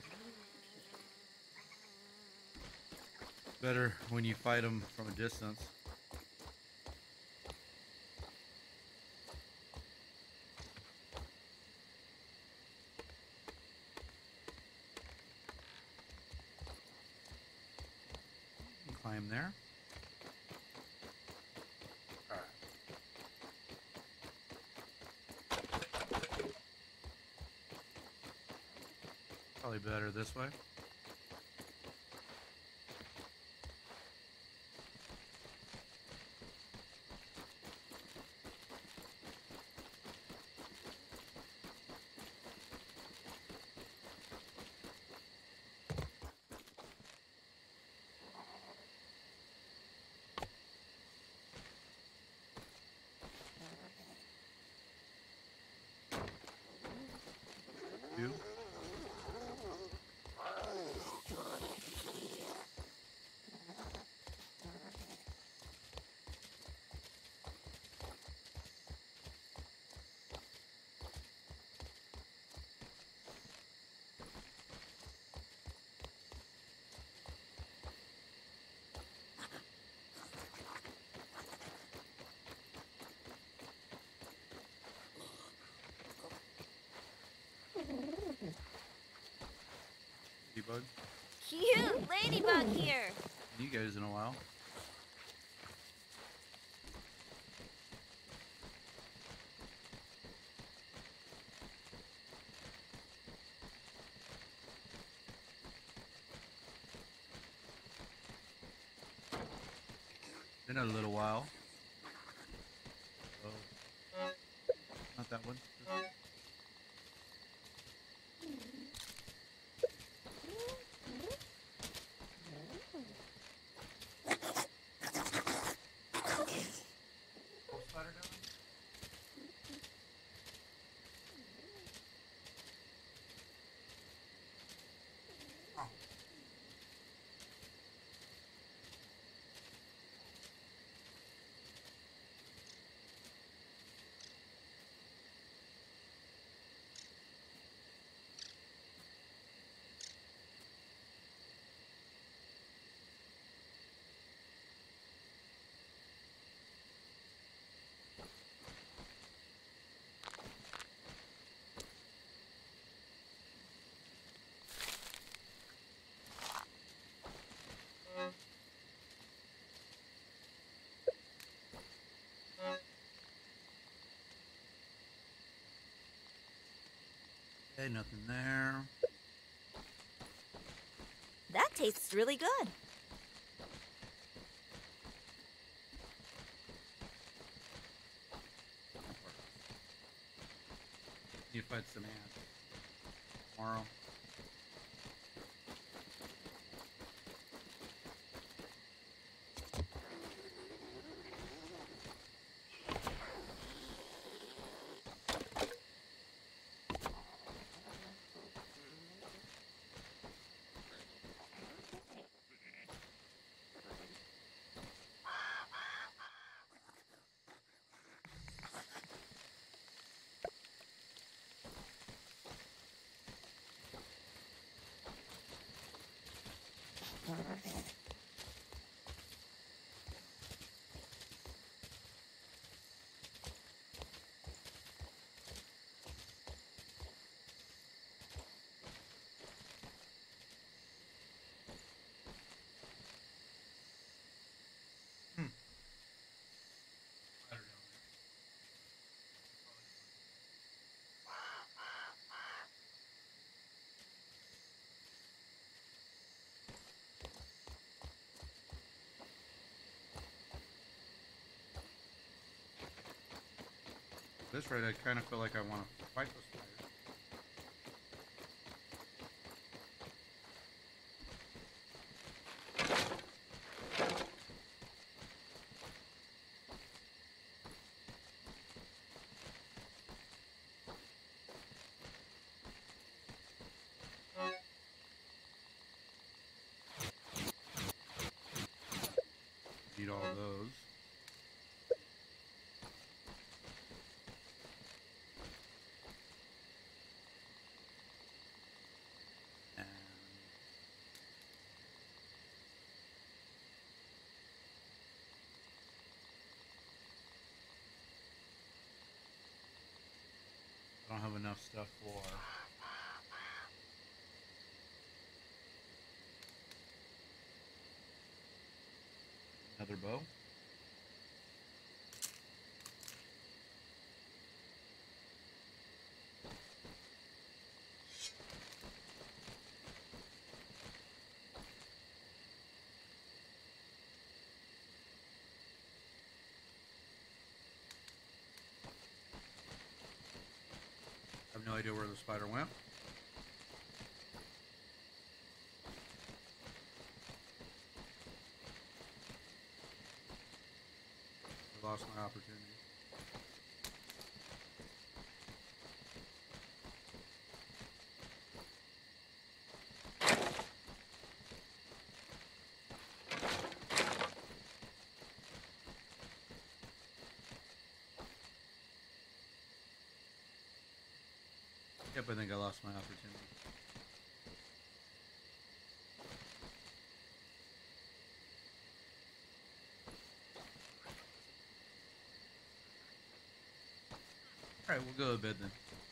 Better when you fight them from a distance. You can climb there. Alright. Probably better this way. You. Ladybug. Cute ladybug here. You guys in a while. Been a little while. Oh, not that one. Spider down? Oh. Okay, nothing there. That tastes really good. You fight some ants tomorrow. This rate, I kind of feel like I want to fight those spiders. Eat all those. enough stuff for another bow. I have no idea where the spider went. I lost my opportunity. Yep, I think I lost my opportunity. Alright, we'll go to bed then.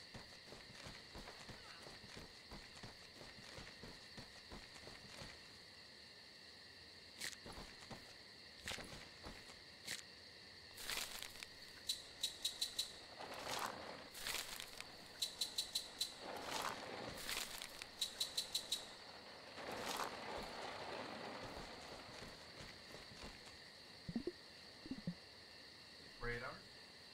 For 8 hours?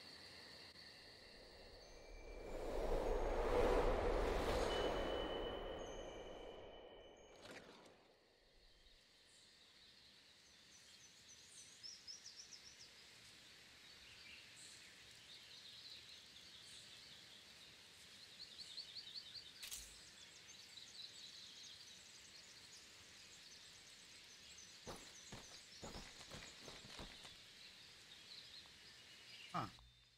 Huh.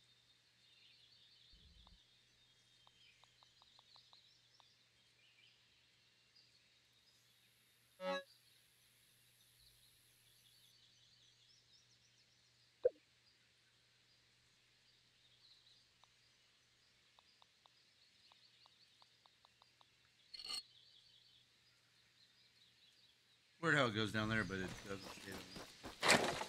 Weird how it goes down there, but it doesn't stay down there.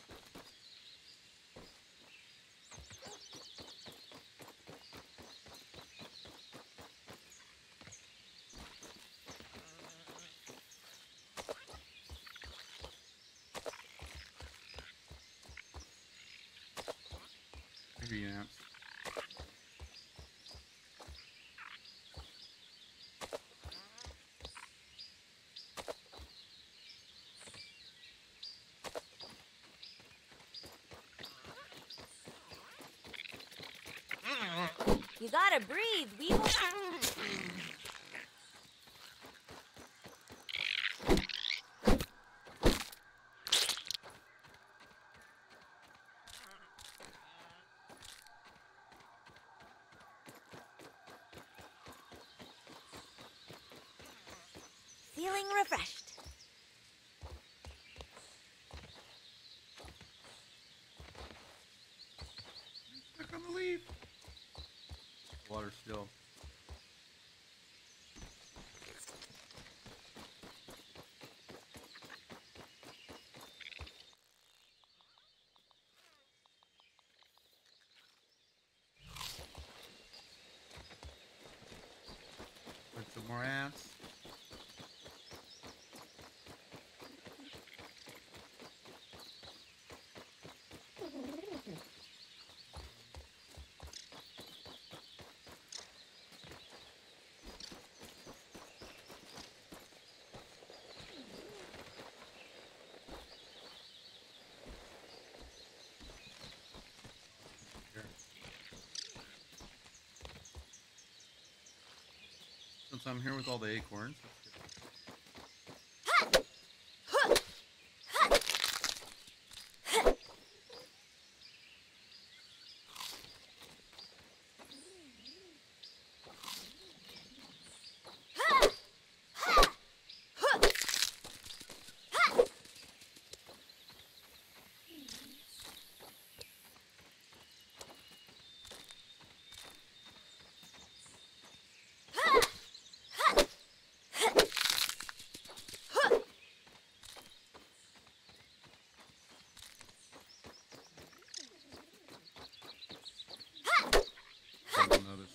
Maybe ants. You gotta breathe, Weevil. Feeling refreshed. Stuck on the leaf. Water still. Put some more ants. Here. Since I'm here with all the acorns,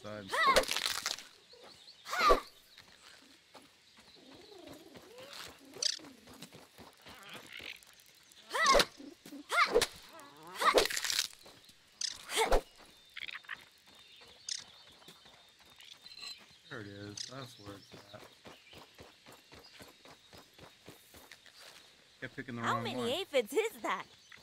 side. There it is. That's where it's at. Kept picking the How wrong one. many aphids is that?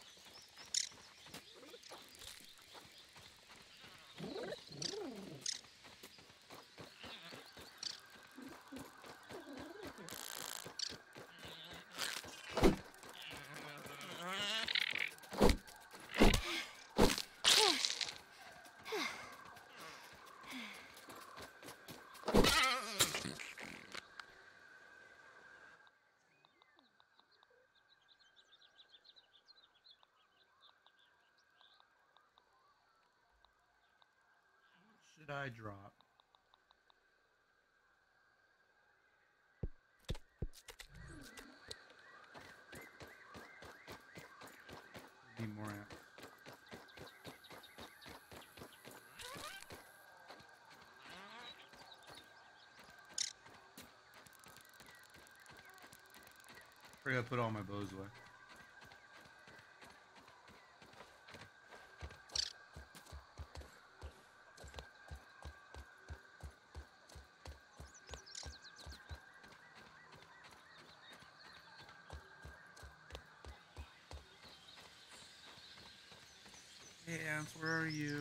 Should I drop? Need more amps. I gotta put all my bows away. Hey ants, where are you?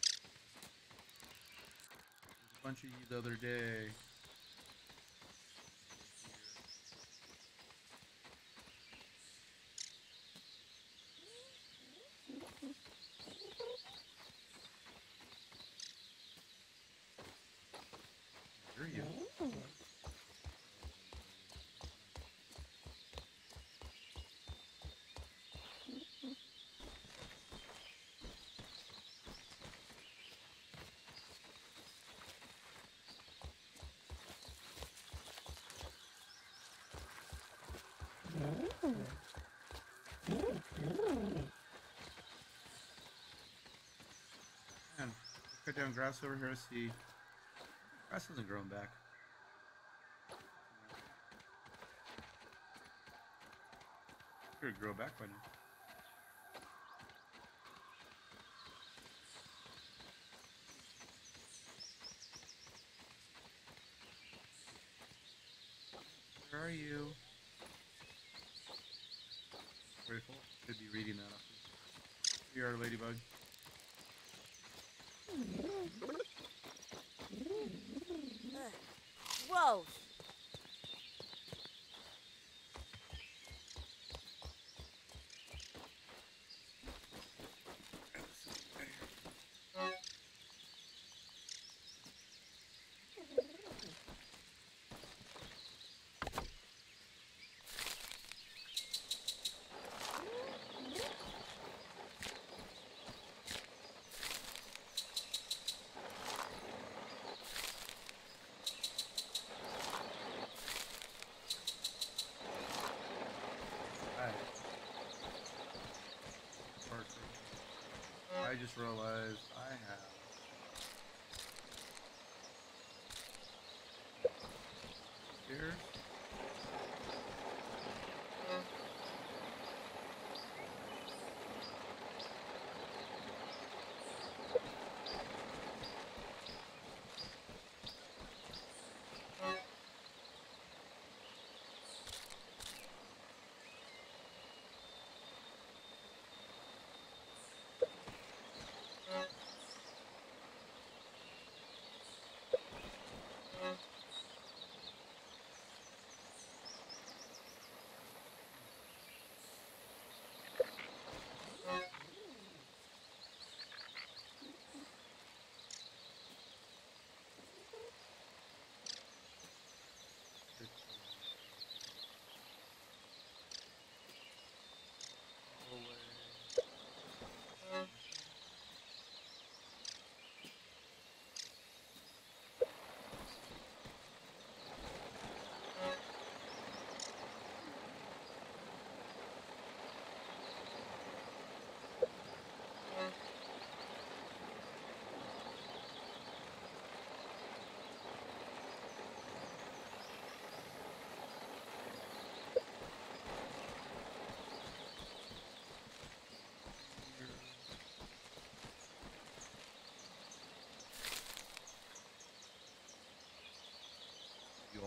There's a bunch of you the other day. Where are you? Man, cut down grass over here. See, grass hasn't grown back. It would grow back by now. Where are you? Grateful. Should be reading that up. Here you are, ladybug. Whoa. I just realized I have here.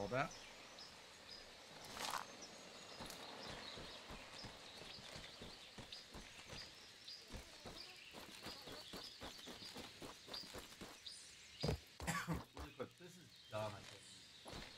all that. Really quick, this is dumb. I can't use it.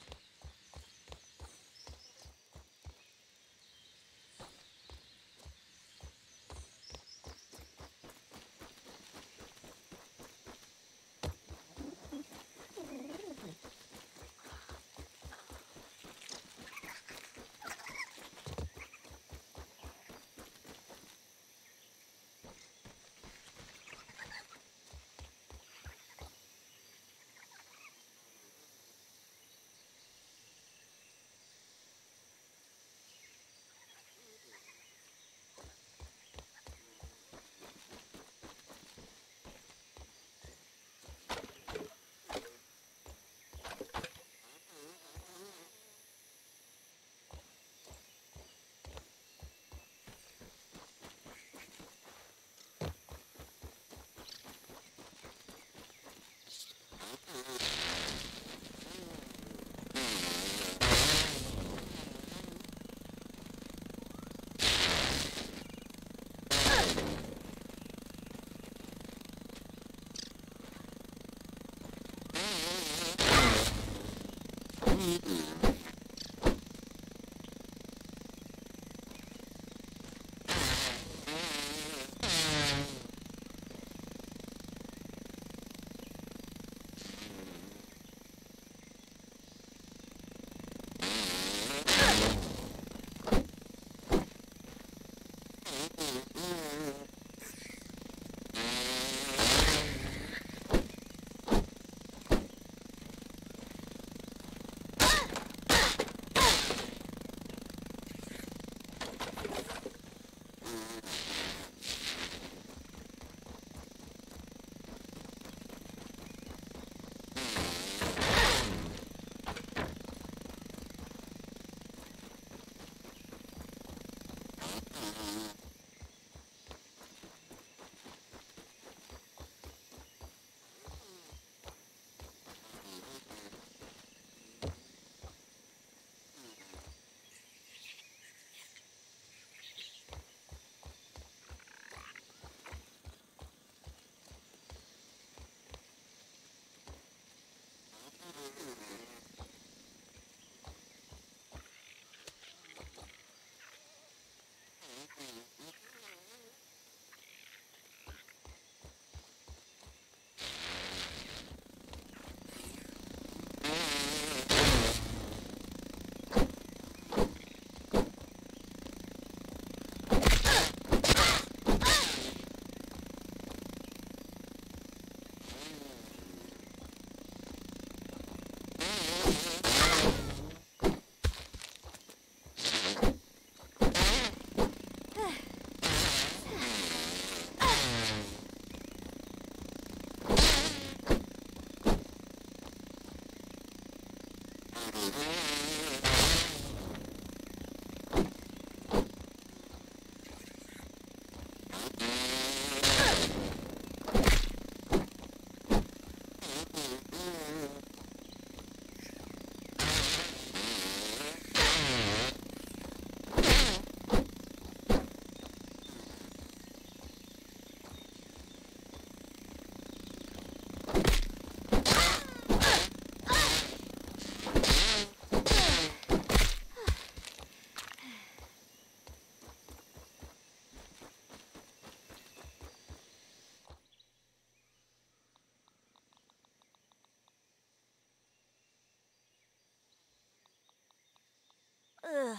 Ugh.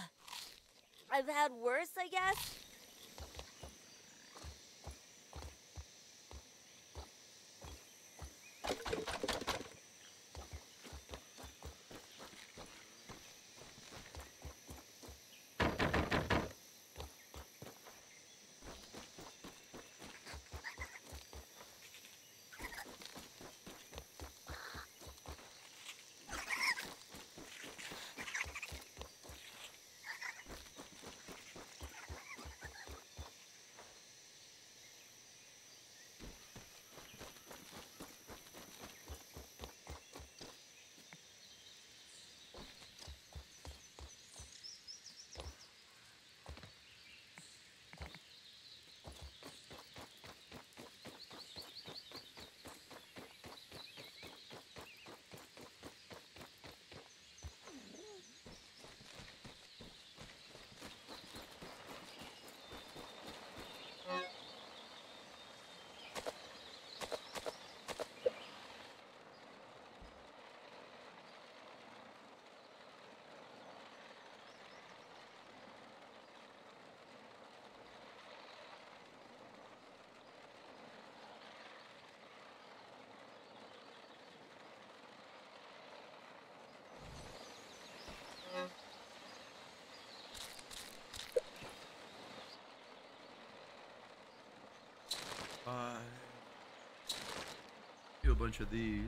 I've had worse, I guess. Do a bunch of these.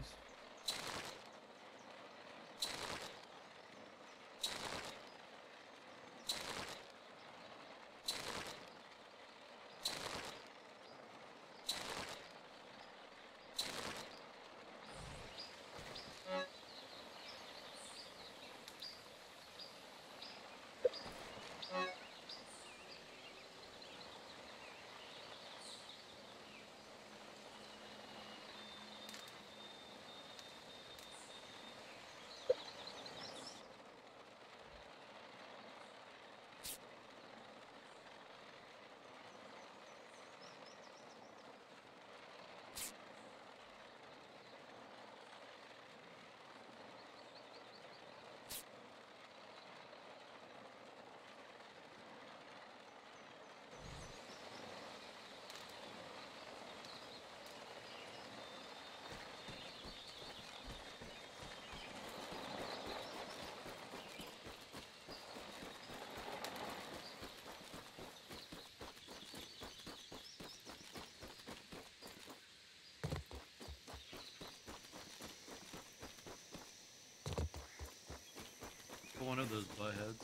One of those butt heads.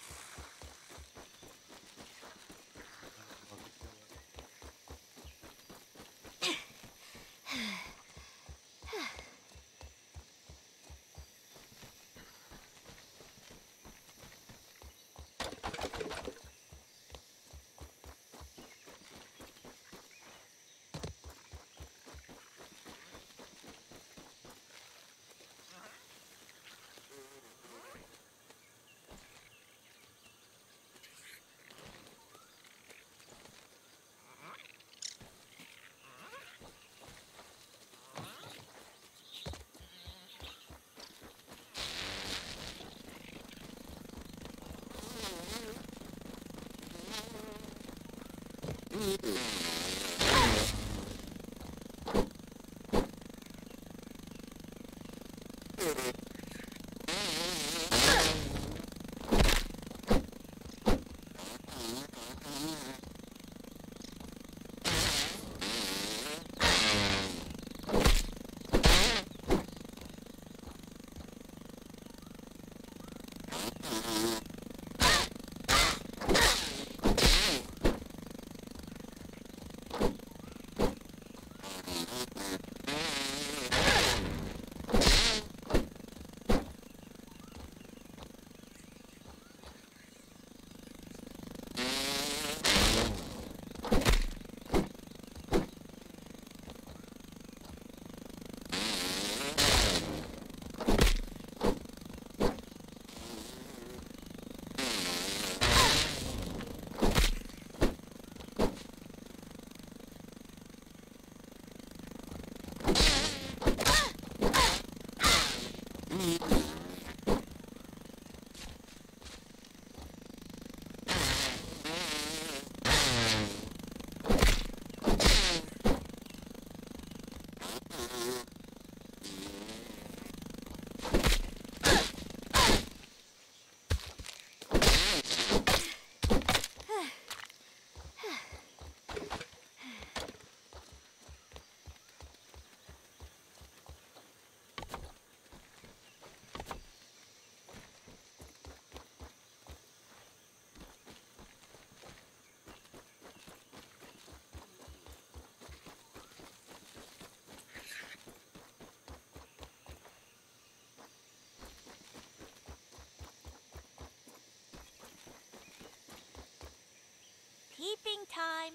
Peeping time.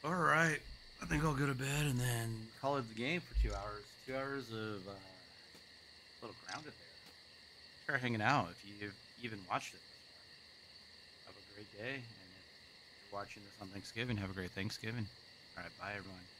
All right. I think I'll go to bed and then call it the game for 2 hours. 2 hours of a little grounded there. Thanks for hanging out. If you've even watched it this far, have a great day. And if you're watching this on Thanksgiving, have a great Thanksgiving. All right. Bye, everyone.